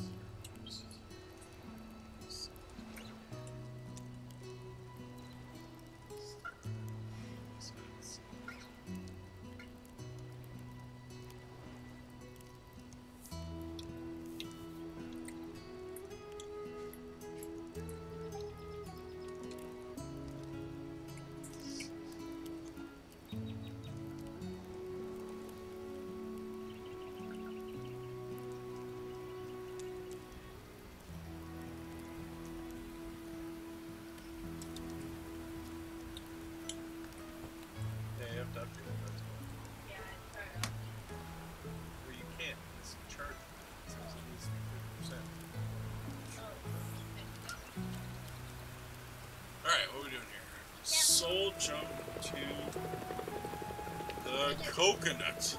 Speaker 2: Yeah, you have to update it, that's why.
Speaker 1: Yeah, I tried it.
Speaker 2: Well, you can't. It's charged. It says it needs to be fifty percent. Alright, what are we doing here? Soul jump to the coconut.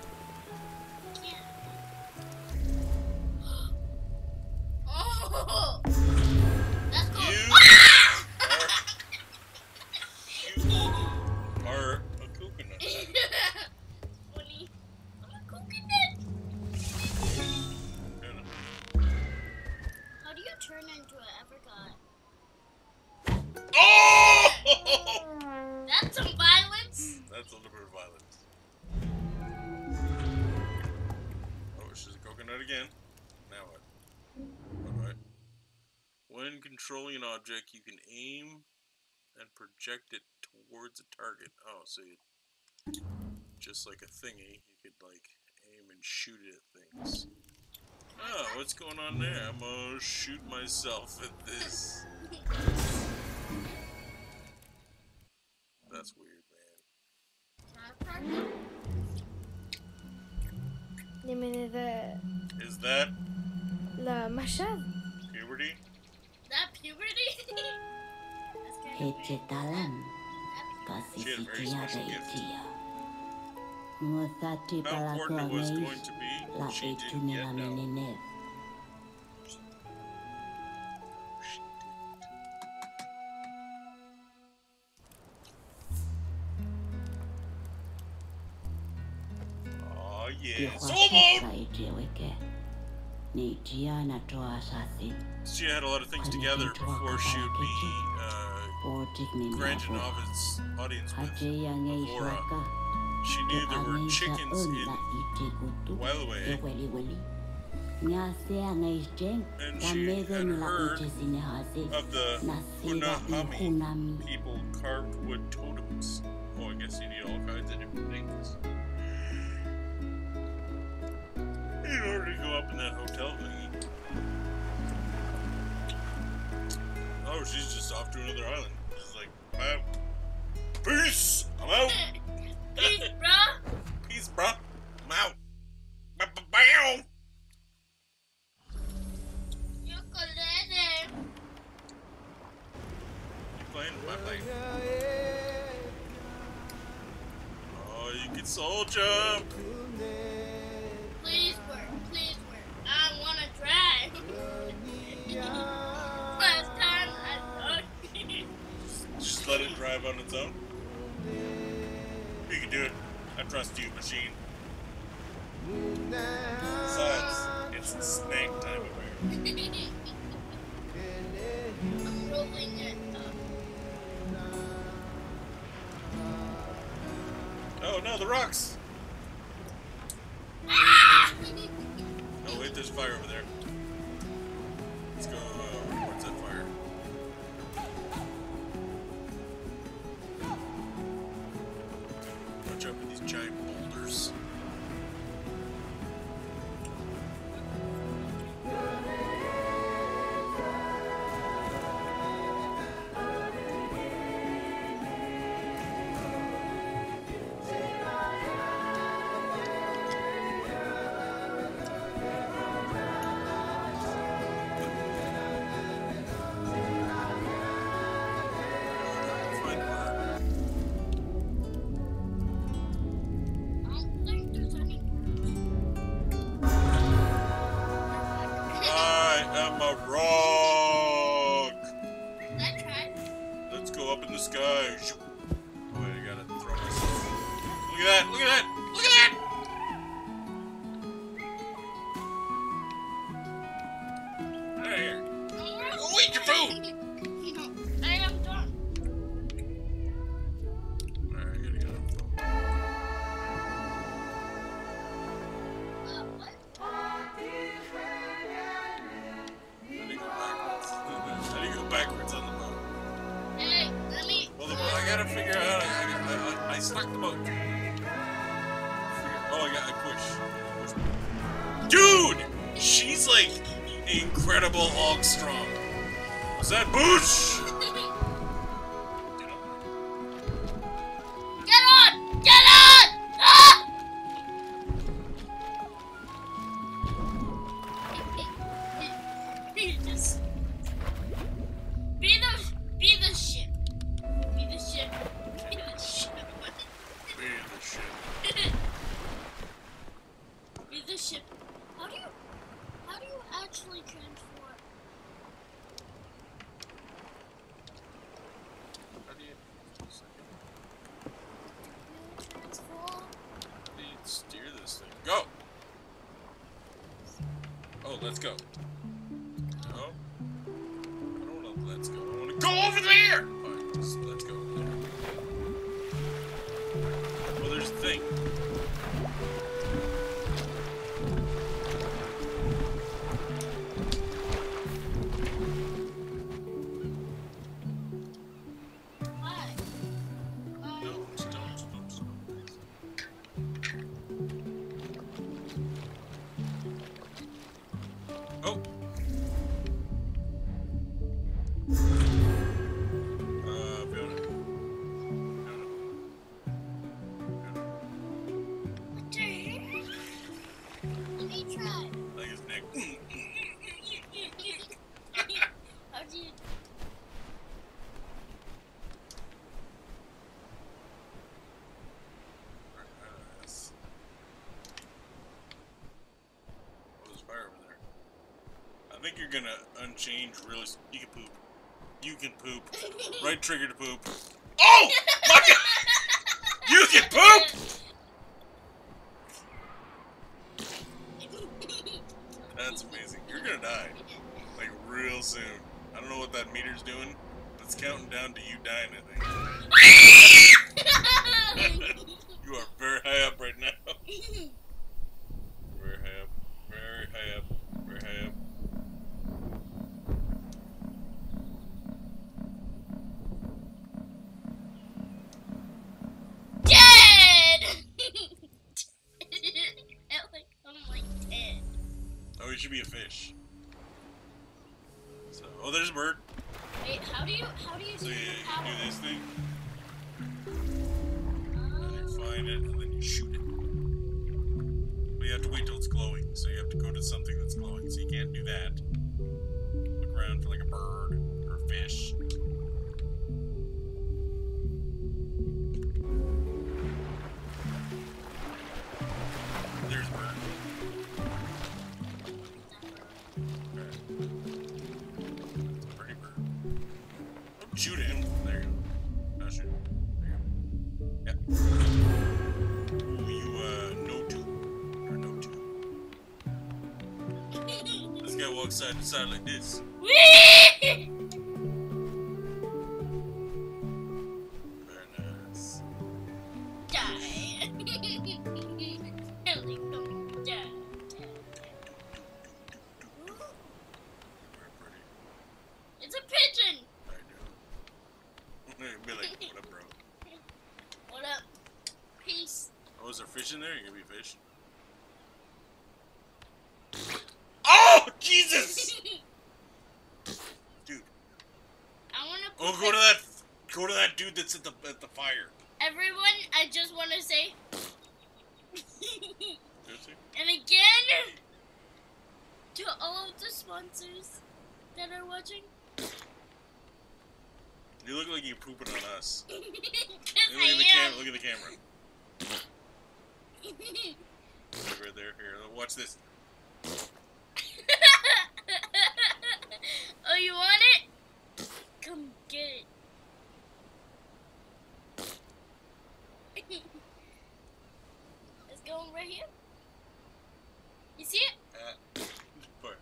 Speaker 1: Oh! That's cool.
Speaker 2: You are, you are a coconut.
Speaker 1: Funny. I'm a coconut.
Speaker 2: Coconut.
Speaker 1: How do you turn into an apricot?
Speaker 2: Oh!
Speaker 1: That's some violence.
Speaker 2: That's a little bit of violence. Oh, she's a coconut again. Now what? Alright. When controlling an object, you can aim and project it towards a target. Oh, so you, just like a thingy, you could like aim and shoot it at things. Oh, what's going on there? I'm gonna shoot myself at this. That's weird, man.
Speaker 5: Dimine the
Speaker 2: Is that
Speaker 5: la mashav.
Speaker 2: puberty?
Speaker 1: That puberty? That's kind of
Speaker 6: He
Speaker 1: weird.
Speaker 6: chetalan. Kasi
Speaker 2: She had
Speaker 6: si
Speaker 2: very
Speaker 6: Tchia
Speaker 2: special
Speaker 6: de
Speaker 2: gift.
Speaker 6: Tchia. Ngotati
Speaker 2: How
Speaker 6: pala
Speaker 2: important it
Speaker 6: tua
Speaker 2: was going
Speaker 6: ngais
Speaker 2: to be,
Speaker 6: la
Speaker 2: she
Speaker 6: e
Speaker 2: didn't
Speaker 6: tune
Speaker 2: yet
Speaker 6: la
Speaker 2: know.
Speaker 6: menene.
Speaker 2: Oh
Speaker 6: Ki
Speaker 2: yeah,
Speaker 6: hua
Speaker 2: soul
Speaker 6: sisa
Speaker 2: mode!
Speaker 6: i te weke. Ni Tchia na toa sathi.
Speaker 2: She had a lot of things
Speaker 6: Kone
Speaker 2: together
Speaker 6: ki toa
Speaker 2: before she would
Speaker 6: kapara
Speaker 2: be
Speaker 6: kiti.
Speaker 2: uh,
Speaker 6: O tikni ni
Speaker 2: granted an
Speaker 6: apo.
Speaker 2: audience, audience with
Speaker 6: Hache ya ngei
Speaker 2: Avora.
Speaker 6: suaka.
Speaker 2: She
Speaker 6: Ke
Speaker 2: knew there were
Speaker 6: anei sa
Speaker 2: chickens
Speaker 6: un
Speaker 2: in
Speaker 6: la i te kutu.
Speaker 2: While
Speaker 6: Ke
Speaker 2: Away,
Speaker 6: weli weli. Nga sea ngei jeng.
Speaker 2: and
Speaker 6: Ta
Speaker 2: she
Speaker 6: meven
Speaker 2: had
Speaker 6: la i
Speaker 2: heard
Speaker 6: te sine hase.
Speaker 2: of the
Speaker 6: Na sira i
Speaker 2: Hunahami
Speaker 6: hunami.
Speaker 2: people carved wood totems. Oh, I guess you need all kinds of different things in order to go up in that hotel thingy. Oh, she's just off to another island. She's like, I'm out. Peace! I'm out!
Speaker 1: Peace, bro.
Speaker 2: Peace, bruh. I'm out. Ba-ba-bow!
Speaker 1: You're good.
Speaker 2: You playing? I'm playing. Oh, you can soul jump!
Speaker 1: Please work. Please work. I wanna drive. Last time I thought.
Speaker 2: Just let it drive on its own. You can do it. I trust you, machine. Besides, it's snack time over here.
Speaker 1: I'm rolling it up.
Speaker 2: Oh no, the rocks!
Speaker 1: Ah!
Speaker 2: Oh wait, there's fire over there. Let's go. Uh, where's that fire? Watch out for these giant boulders. Find her.
Speaker 1: I don't think there's any.
Speaker 2: I am a rock!
Speaker 1: I tried.
Speaker 2: Let's go up in the sky. Oh, I gotta throw myself. Look at that! Look at that! Look at that! Out of here. Go eat your food!
Speaker 1: I am done.
Speaker 2: Alright, I gotta get on the phone.
Speaker 1: Uh, what?
Speaker 2: How do you go backwards? How do you go backwards on the boat?
Speaker 1: Hey, let me.
Speaker 2: Well, the boat, I gotta figure out. I, I, I, I stuck the boat. Figure, oh, I got. I push. push. Dude, she's like incredible Hulk strong. Was that Boosh?
Speaker 1: Get on! Get on! Ah! Just be the be the ship. Be the ship. Be the ship.
Speaker 2: Man, this shit.
Speaker 1: Be the ship. How do you how do you actually transform?
Speaker 2: How do you?
Speaker 1: Transform?
Speaker 2: How do you steer this thing? Go. Oh, let's go. No. I don't want to. Let's go. I want to go over there. Fine. Let's, let's go over there. Well, there's a thing.
Speaker 1: Why? Why?
Speaker 2: Don't, don't, don't, don't. Oh. Uh, Fiona. Fiona. Fiona. think you're gonna unchange really. s- You can poop. You can poop. Right trigger to poop. Oh my god! You can poop. That's amazing. You're gonna die like real soon. I don't know what that meter's doing, but it's counting down to you dying. I think. You are very high up right now. Very high up. Very high up. Very high up.
Speaker 1: Dead! like, I'm like dead.
Speaker 2: Oh, you should be a fish. So, oh, there's a bird.
Speaker 1: Wait, how do you, how do you
Speaker 2: So
Speaker 1: do
Speaker 2: you,
Speaker 1: the
Speaker 2: you
Speaker 1: power?
Speaker 2: do this thing, and you find it, and then you shoot it. But you have to wait till it's glowing, so you have to go to something that's glowing. So you can't do that. Look around for like a bird or a fish. There's a bird. Alright. Pretty bird. Don't shoot him. There you go. Now shoot him. There you go. Yep. Ooh, you, uh, no two. Or no two. This guy walks side to side like this.
Speaker 1: Whee!
Speaker 2: Very nice.
Speaker 1: Die. Ellie, don't die.
Speaker 2: Very pretty.
Speaker 1: It's a pigeon.
Speaker 2: I know. Be like, what up, bro?
Speaker 1: What up? Peace.
Speaker 2: Oh, is there fish in there? You gonna be a fish? Oh, Jesus! Dude.
Speaker 1: I wanna.
Speaker 2: Oh, go to that. Go to that dude that's at the at the fire.
Speaker 1: Everyone, I just want to say,
Speaker 2: Seriously?
Speaker 1: and again, to all of the sponsors that are watching.
Speaker 2: You look like you're pooping on us.
Speaker 1: Because
Speaker 2: Look at
Speaker 1: I
Speaker 2: the
Speaker 1: am.
Speaker 2: camera. Look at the camera. Look right there. Here, watch this.
Speaker 1: Oh, you want it? Come get it. Let's go right here. You see it?
Speaker 2: Uh, where?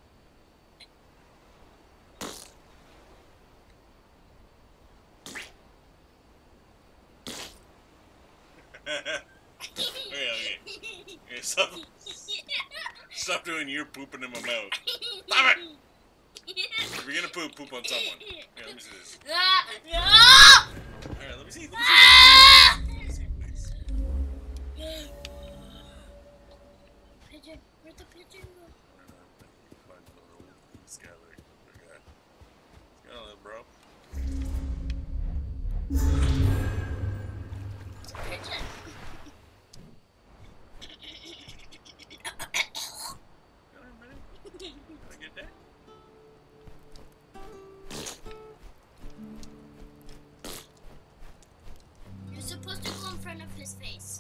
Speaker 2: Okay, okay. Okay, stop. Stop doing your pooping in my mouth. Stop it! If you're gonna poop, poop on someone. Here, let me see this.
Speaker 1: Ah, ah,
Speaker 2: Alright, let me see. Let me see.
Speaker 1: ah!
Speaker 2: Let me see, please.
Speaker 1: Pigeon, where'd the pigeon go?
Speaker 2: Find the little skylight. Look at that. Skylight, bro.
Speaker 1: It's a pigeon.
Speaker 2: Skylight, buddy. Can I get that?
Speaker 1: You're supposed to go in front of his face.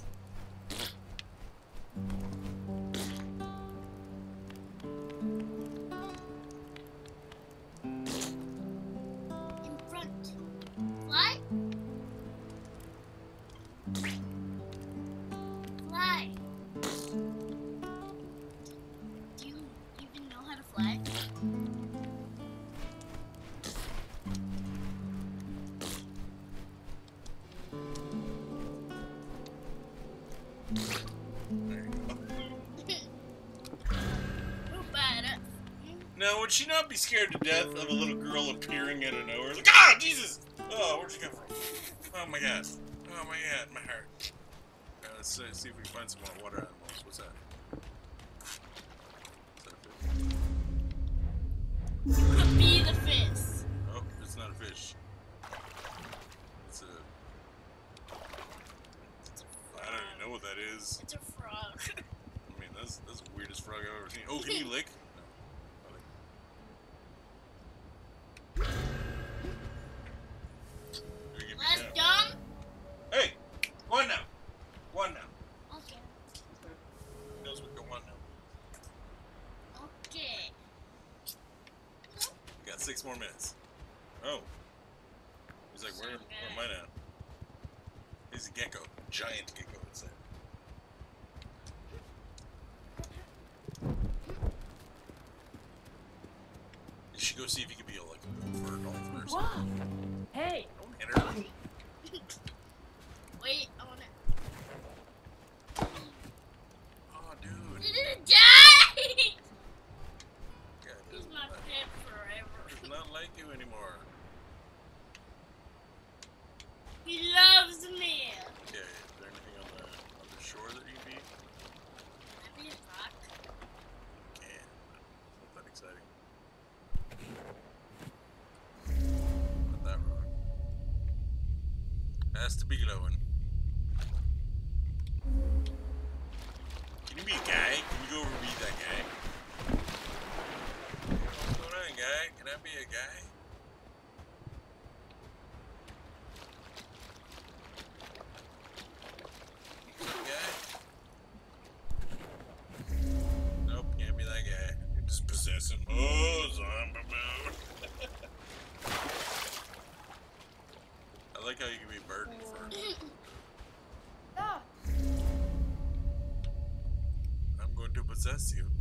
Speaker 1: In front. Fly? Fly. Do you even know how to fly?
Speaker 2: There you go.
Speaker 1: Oh, bad.
Speaker 2: Now, would she not be scared to death of a little girl appearing out of nowhere? Like, ah, Jesus! Oh, where'd you come from? Oh my god. Oh my god, my heart. Uh, let's see, see if we can find some more water animals. What's that? Is that a fish?
Speaker 1: You could be the fish.
Speaker 2: Oh, it's not a fish. It's a... I don't even know what that is.
Speaker 1: It's a frog.
Speaker 2: I mean, that's, that's the weirdest frog I've ever seen. Oh, can you lick? No. Nothing. Give me
Speaker 1: Last
Speaker 2: down.
Speaker 1: dumb?
Speaker 2: Hey! One now! One now.
Speaker 1: Okay.
Speaker 2: He knows what the one now.
Speaker 1: Okay.
Speaker 2: six more minutes. Oh. He's like, where, where am I now? He's a gecko. Giant gecko, I'd say. You should go see if you can be a, like a wolf or a dolphin or something.
Speaker 3: Hey!
Speaker 2: Don't hit her.
Speaker 1: Wait, I wanna.
Speaker 2: Oh, dude.
Speaker 1: Did it die?
Speaker 2: God,
Speaker 1: He's
Speaker 2: doesn't
Speaker 1: my
Speaker 2: like-
Speaker 1: pet forever.
Speaker 2: does not like you anymore.
Speaker 1: He loves me.
Speaker 2: Okay, is there anything on the on the shore that you beat?
Speaker 1: Maybe a rock.
Speaker 2: Okay, not that exciting. Not that rock. Has to be glowing. Can you be a guy? Can you go over and be that guy? What's going on, guy? Can I be a guy? Nope, can't be that guy. You just possess him. Oh, zombie mode. I like how you can be burdened for. I'm going to possess you.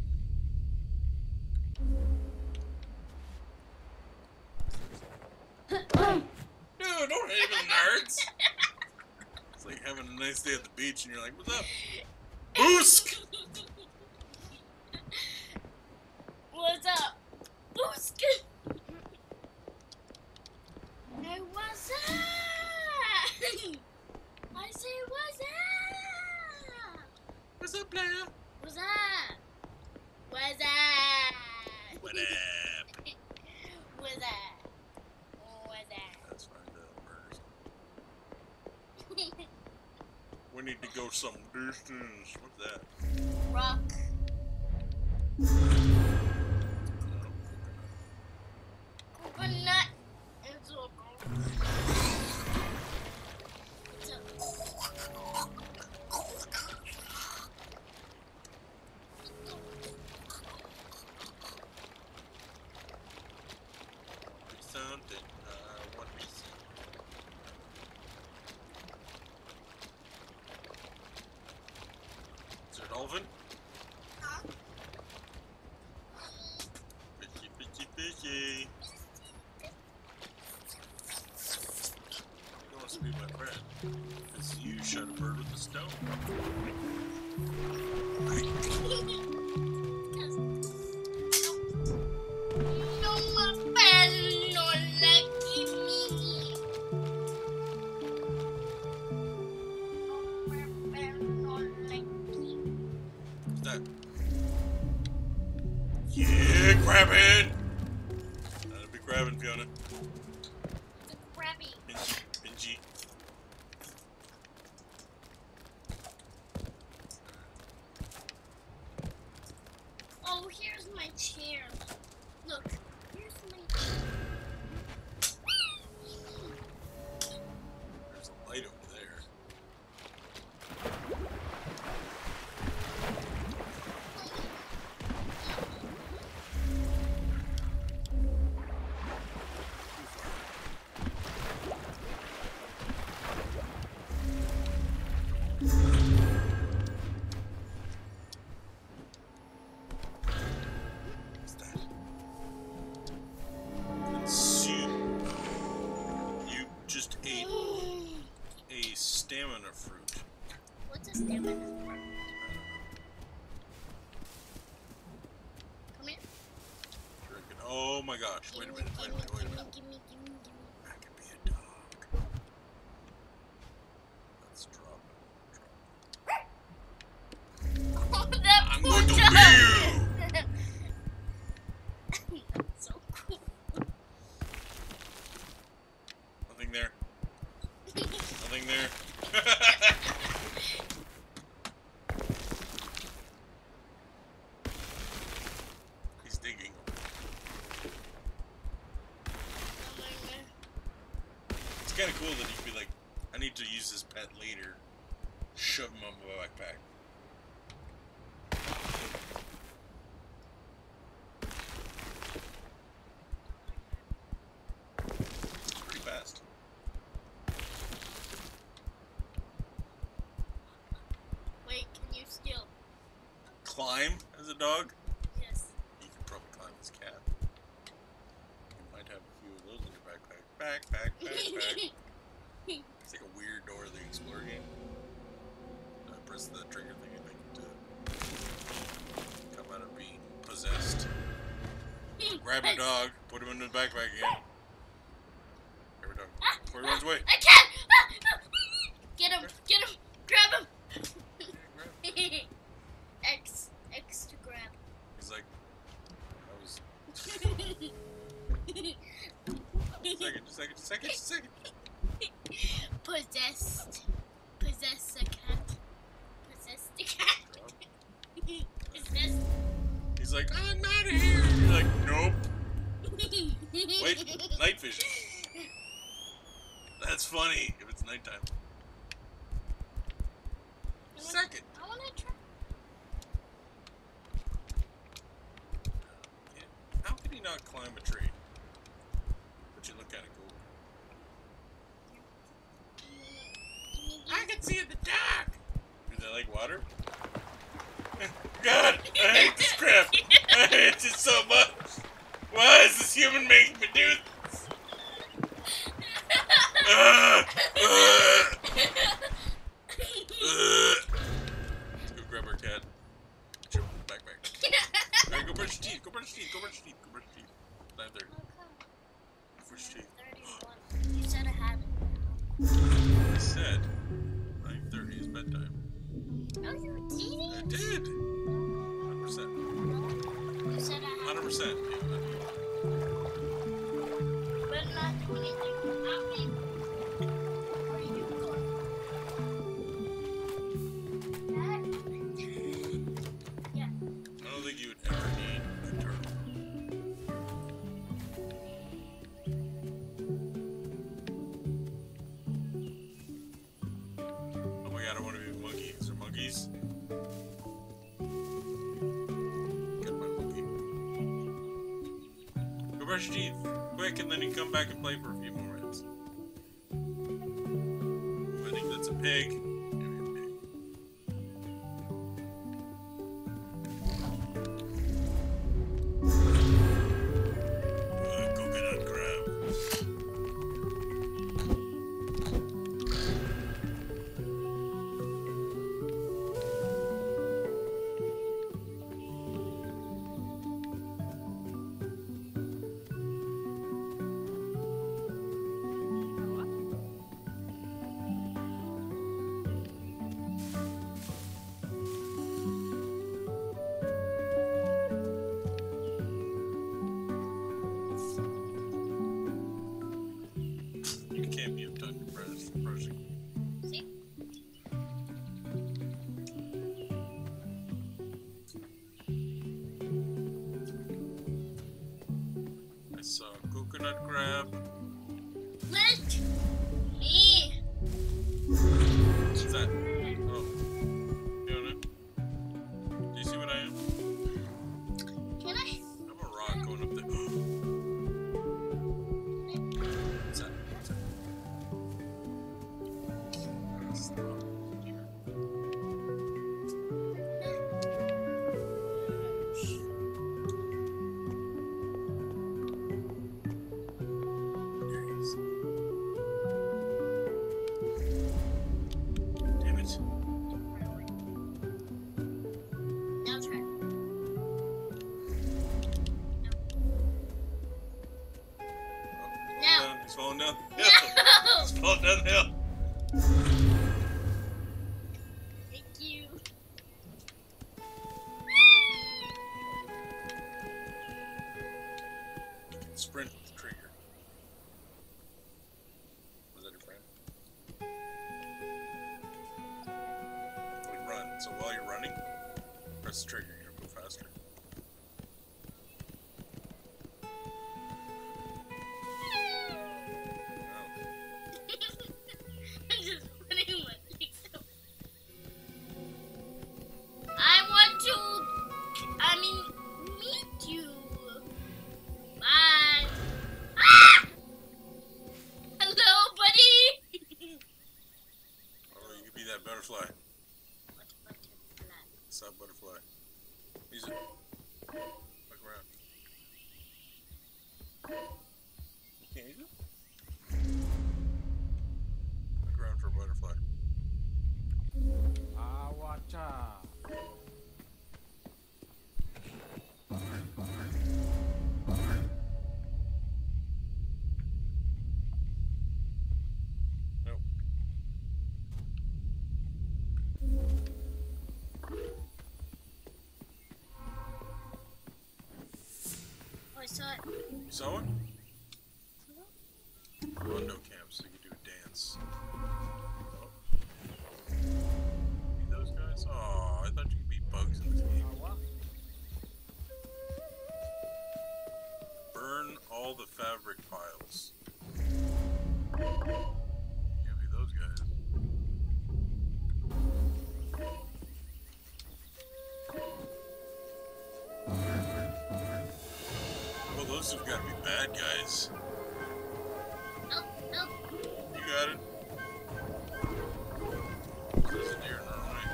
Speaker 2: Dude, don't hate him, nerds. It's like having a nice day at the beach and you're like, what's up? Boosk!
Speaker 1: What's up? Boosk! Hey, what's up? I say, what's up?
Speaker 2: What's up, player?
Speaker 1: What's up? What's up?
Speaker 2: What up?
Speaker 1: What's up? What's up?
Speaker 2: That's fine, the burgers. We need to go some distance. What's that?
Speaker 1: Rock.
Speaker 2: No,
Speaker 1: Coconut. It's a It's a
Speaker 2: something. Uh, what we see. Is there a dolphin? Fishy, fishy, fishy. He wants to be my friend. Because you shot a bird with a stone.
Speaker 1: No más pelo like me. No más pelo like me.
Speaker 2: What's that? Yeah, crabbing! That'll be crabbing, Fiona.
Speaker 1: It's a crabby.
Speaker 2: Benji. Benji.
Speaker 1: Oh, here's my chair. Look, here's my chair.
Speaker 2: There's a light over there. What's that? Consume. You just ate a stamina fruit.
Speaker 1: What's a stamina? Come here.
Speaker 2: Drinking. Oh my gosh! Wait a minute! Wait a minute! Wait a minute!
Speaker 1: Gimme, gimme, gimme, gimme.
Speaker 2: I could be a dog. Let's drop it. Drop
Speaker 1: Oh, that
Speaker 2: I'm
Speaker 1: poor
Speaker 2: going to
Speaker 1: dog. That's so cool.
Speaker 2: it. Nothing there. Nothing there. He's digging. It's kind of cool that you can be like, I need to use this pet later. Shove him on my backpack. the dog?
Speaker 1: Yes.
Speaker 2: You can probably climb this cat. You might have a few of those in your backpack. Backpack, backpack. It's like a weird door of the Explorer game. Uh, press the trigger thing, I think, to come out of being possessed. Grab your dog, put him in the backpack again. Grab your dog. Before he runs away.
Speaker 1: I can't! Get him! Get him! Grab him! X. X to grab.
Speaker 2: He's like, I was. Second, second, second, second.
Speaker 1: Possessed. Possess a cat. Possess the cat. Possess.
Speaker 2: He's like, I'm out of here. You're like, nope. Wait, night vision. That's funny if it's nighttime. Second.
Speaker 1: I wanna try.
Speaker 2: Yeah. How can he not climb a tree? But you look kind of cool. I can see in the dark. Do they like water? God, I hate this crap. I hate this so much. Why is this human making me do this? Uh, uh, uh. Let's go grab our cat. Jump in the backpack. Alright, go brush your teeth. Go brush your teeth. Go brush your teeth. Go brush your teeth. nine thirty. Brush your teeth.
Speaker 1: thirty-one. You said I had
Speaker 2: I said nine thirty is bedtime.
Speaker 1: Oh, you did
Speaker 2: I
Speaker 1: it?
Speaker 2: did. one hundred percent.
Speaker 1: You said I
Speaker 2: one
Speaker 1: had
Speaker 2: hundred percent.
Speaker 1: but not do anything without me. Where are you going? Yeah.
Speaker 2: I don't think you would ever need a turtle. Oh my god, I want to be a monkey. Is there monkeys? Get my monkey. Go brush your teeth. Quick, and then you can come back and play for a few more minutes. I think that's a pig. Maybe a pig. Uh, coconut crab. You can't be done brush- brushing.
Speaker 1: See?
Speaker 2: I saw a coconut crab.
Speaker 1: Let me.
Speaker 2: What's that? Oh. Fiona? Do you see what I am?
Speaker 1: Can I?
Speaker 2: I'm a rock going up there. What's that? What's that? What's the rock here? There he is. Damn it.
Speaker 1: Now try.
Speaker 2: Oh,
Speaker 1: No.
Speaker 2: he's falling down.
Speaker 1: No.
Speaker 2: He's falling down the hill.
Speaker 1: Thank you.
Speaker 2: Sprint with the trigger. Was that your friend? Like run. So while you're running, press the trigger, you're gonna go faster.
Speaker 1: I'm just putting my legs up. I want to, I mean, meet you. Bye. Ah! Hello, buddy.
Speaker 2: Oh, you could be that butterfly.
Speaker 1: What butterfly?
Speaker 2: Stop butterfly. Look around. You can't use it? Look around for a butterfly.
Speaker 3: Awacha.
Speaker 2: Nope.
Speaker 1: Oh, I saw it.
Speaker 2: You saw one? Rondo camp, so you can do a dance. Oh. See those guys? Oh, I thought you could beat bugs in this game.
Speaker 3: Awa.
Speaker 2: Burn all the fabric piles. Give me those guys. Well, those have got to be bad guys.
Speaker 1: Help, help.
Speaker 2: You got it. There's a deer normally.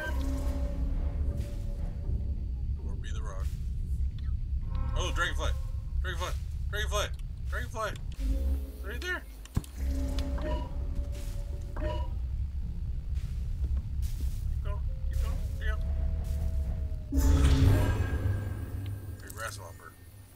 Speaker 2: Or be the rock. Oh, dragonfly! Dragonfly! Dragonfly! Dragonfly! Right there! Keep going, keep going, there you go. Big grasshopper.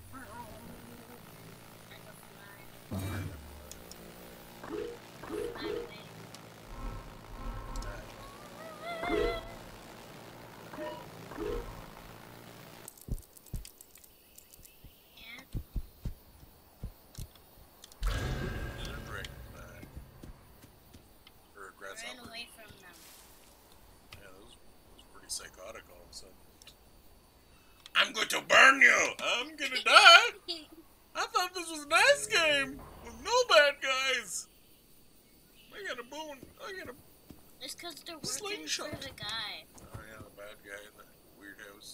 Speaker 2: There's a dragonfly. Or a
Speaker 1: Ran
Speaker 2: grasshopper.
Speaker 1: away from them.
Speaker 2: Yeah, that was, that was pretty psychotic all of a sudden. I'm going to burn you! I'm gonna die! I thought this was a nice game with no bad guys! I got a boon. I got a...
Speaker 1: It's because they're working
Speaker 2: Slingshot.
Speaker 1: for the guy.
Speaker 2: Oh yeah, the bad guy in the weird house.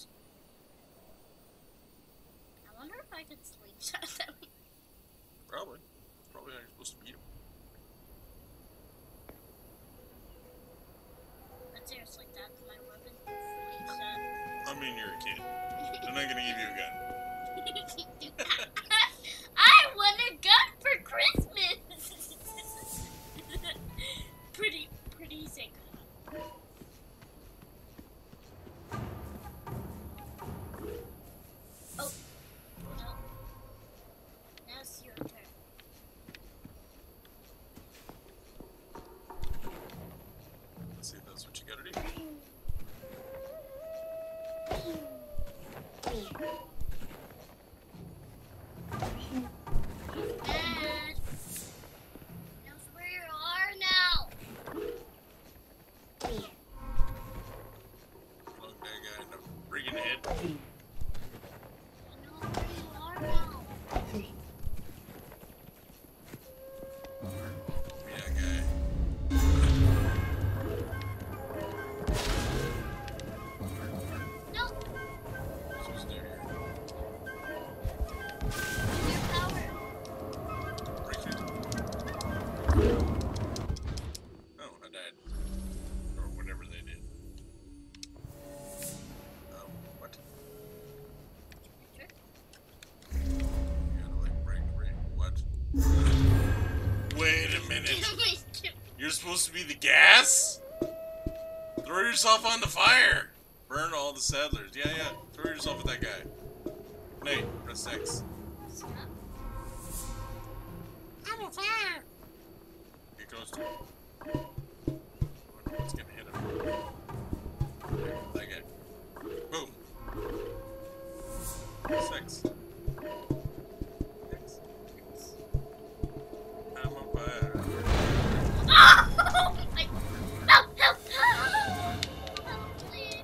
Speaker 1: I wonder if I could slingshot them.
Speaker 2: Probably. Probably how you're supposed to beat him.
Speaker 1: But seriously, that's my weapon. Slingshot.
Speaker 2: I mean, you're a kid. They're not gonna give you a gun.
Speaker 1: I want a gun for Christmas. pretty, pretty sick. Oh, no. Now it's your turn.
Speaker 2: Let's see if that's what you gotta do.
Speaker 1: Dad, knows where you are now.
Speaker 2: Long day guy in a friggin' head.
Speaker 1: I know where you are now.
Speaker 2: Be that guy.
Speaker 1: No,
Speaker 2: What's supposed to do here?
Speaker 1: use your power.
Speaker 2: Break it. Oh, I died. Or whatever they did. Um, what? You gotta like break, break, what? Wait a minute. You're supposed to be the gas? Throw yourself on the fire! Burn all the settlers. Yeah, yeah. Throw yourself at that guy. Nate, press X.
Speaker 1: Stop.
Speaker 2: I'm on fire! Get close to him. I wonder what's gonna hit him. There, that guy. Boom. Press X. X. X. I'm on fire.
Speaker 1: Oh my! Help! Help! Help, please.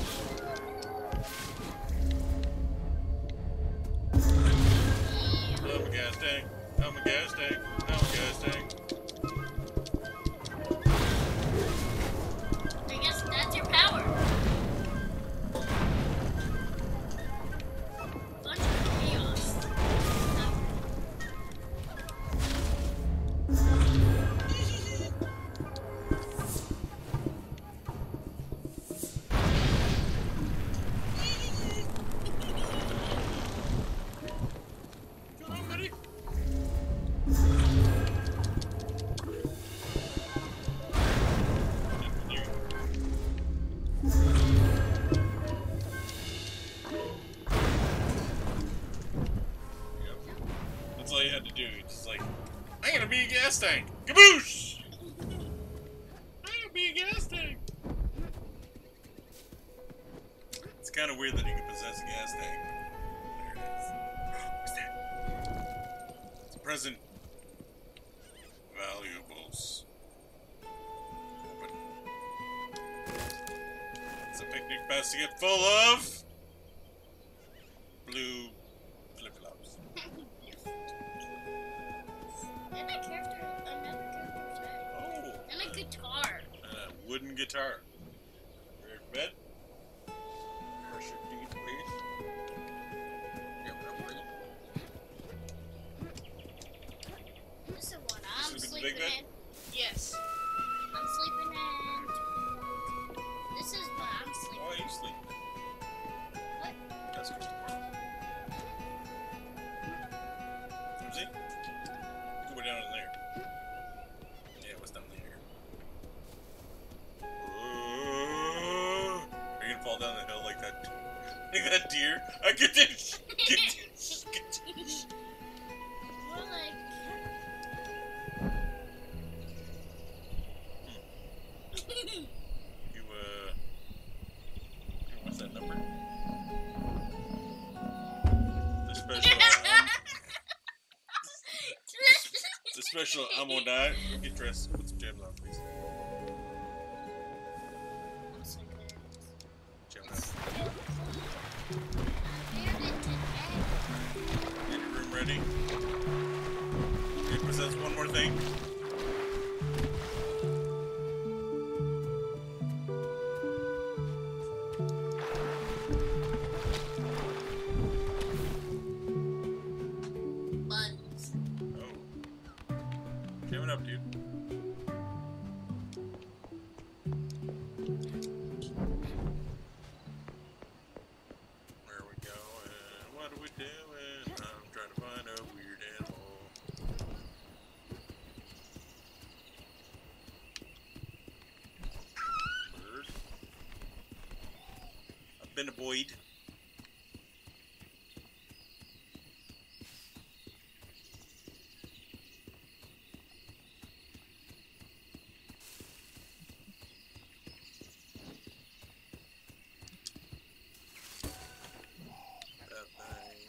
Speaker 2: I'm a gas tank. I'm a gas tank. I'm a gas tank.
Speaker 1: I guess that's your power. Bunch of chaos.
Speaker 2: had to do. It's just like, I'm gonna be a gas tank. Kaboosh! I'm gonna be a gas tank. It's kind of weird that he can possess a gas tank. There it is. What's that? It's present valuables. Open. It's a picnic basket full of blue flip-flops.
Speaker 1: And a character, another character's bag.
Speaker 2: Oh.
Speaker 1: And a guitar.
Speaker 2: And a wooden guitar. Ready for bed? Brush your teeth, please. Yep, no worries.
Speaker 1: This is what I'm
Speaker 2: Sleep in the
Speaker 1: sleeping
Speaker 2: big bed?
Speaker 1: in. Yes. I'm sleeping in. This is what I'm sleeping
Speaker 2: Oh, you sleep.
Speaker 1: What?
Speaker 2: That's good. See? Go down in there. Yeah, what's down there? Oh, are you gonna fall down the hill like that? Like that deer? I get this. Get this. Get this.
Speaker 1: More like.
Speaker 2: You, uh. What's that number? The special. Um, the special I'm gonna die. Get dressed. Put some jams on, please.
Speaker 1: I'm sleeping in.
Speaker 2: Jam
Speaker 1: It's
Speaker 2: up.
Speaker 1: still cold. I weared it today.
Speaker 2: Get your room ready. Okay, possess one more thing.
Speaker 1: Buns.
Speaker 2: Oh. Jam it up, dude. Where are we going? What are we doing? I'm trying to find a weird animal. Bird. I've been a Boyd. That thing.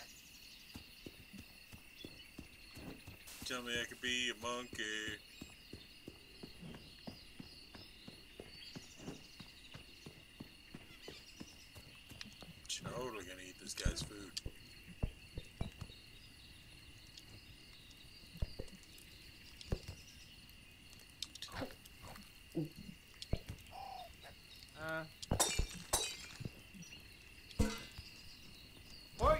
Speaker 2: Tell me I could be a monkey. Totally gonna eat this guy's food.
Speaker 3: Uh. Oi!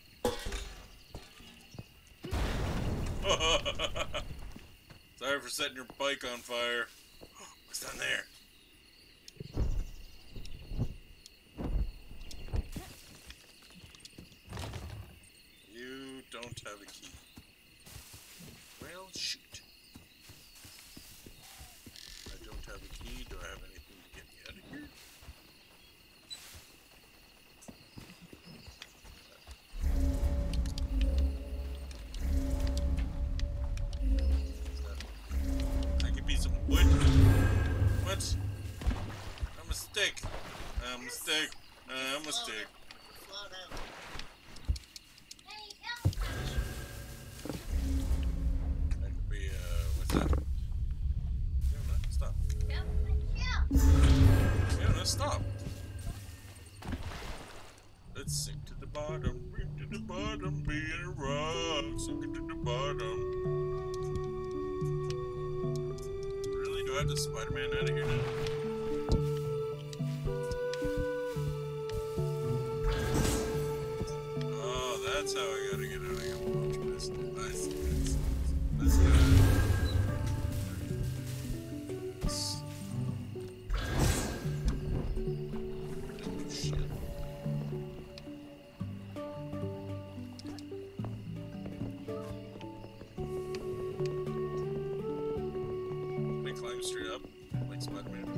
Speaker 2: Sorry for setting your bike on fire. What's down there? You don't have a key. Well, shoot. I don't have a key. Do I have anything to get me out of here? I could be some wood. What? I'm a stick. I'm a stick. I'm a stick.
Speaker 1: Slow down. Hey,
Speaker 2: I could be, uh, what's that? Fiona, stop.
Speaker 1: help. Yeah.
Speaker 2: Fiona, stop. Let's sink to the bottom, sink to the bottom, being a rock, sink it to the bottom. Really? Do I have to Spider-Man out of here now? Oh, that's how I gotta get out of here. Watch this. I see this. This guy. Oh, shit. Can I climb straight up like Spider-Man?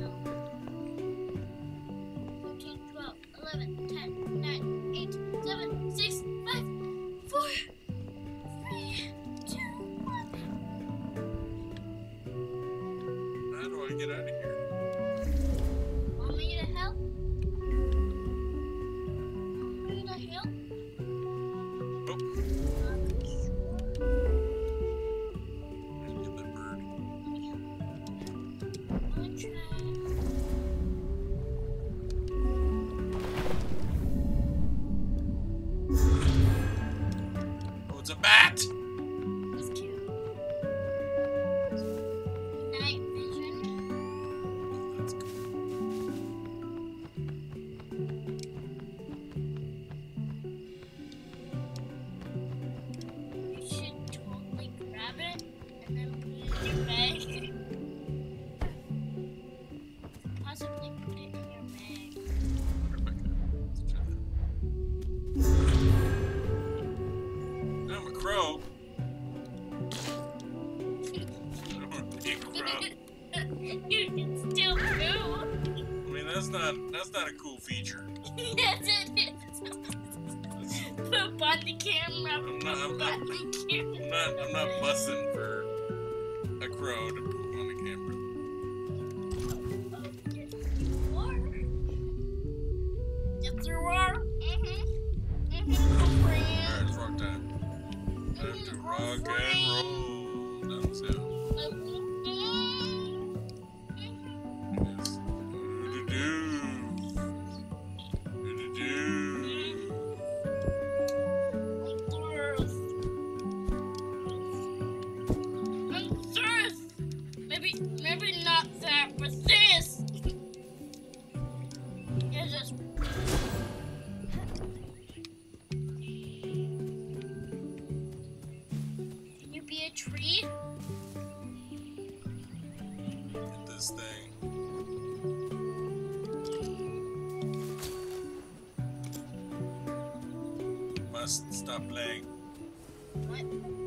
Speaker 1: fourteen, twelve, eleven, ten, nine, eight, seven, six, five, four, three, two, trail?
Speaker 2: Nope.
Speaker 1: Not sure.
Speaker 2: Get that bird.
Speaker 1: I'll try.
Speaker 2: Oh, it's a bat!
Speaker 1: That's cute. Night vision.
Speaker 2: That's cool.
Speaker 1: You should totally grab it and then put it in your bag. Possibly put it in your bag.
Speaker 2: Let's try that. I'm a crow. I'm a big crow.
Speaker 1: You can still do.
Speaker 2: I mean, that's not that's not a cool feature.
Speaker 1: Yes, it is. Poop on the camera.
Speaker 2: I'm not. I'm,
Speaker 1: Poop
Speaker 2: I'm,
Speaker 1: on the camera.
Speaker 2: I'm not. I'm not bussing for a crow to poop on the camera.
Speaker 1: Yes, you are. Yes, you are. Mm-hmm. Mm-hmm.
Speaker 2: Alright, it's rock time. Time to rock and roll down the hill. Yes. Do-do-do. Do-do-do.
Speaker 1: Maybe, maybe not that, but this. It's just. Can you be a tree?
Speaker 2: Get this thing. Must stop playing.
Speaker 1: What?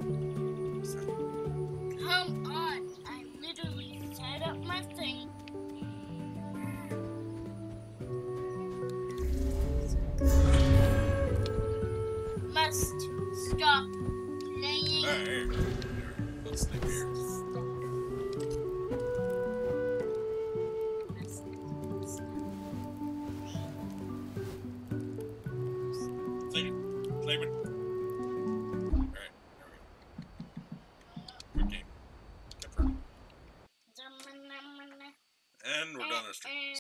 Speaker 1: Come on! I literally set up my thing. Must stop playing.
Speaker 2: Alright, here. Let's sleep here. Sleep it. Sleep it. Alright, there we go. Good game. Good for. And we're done our stream.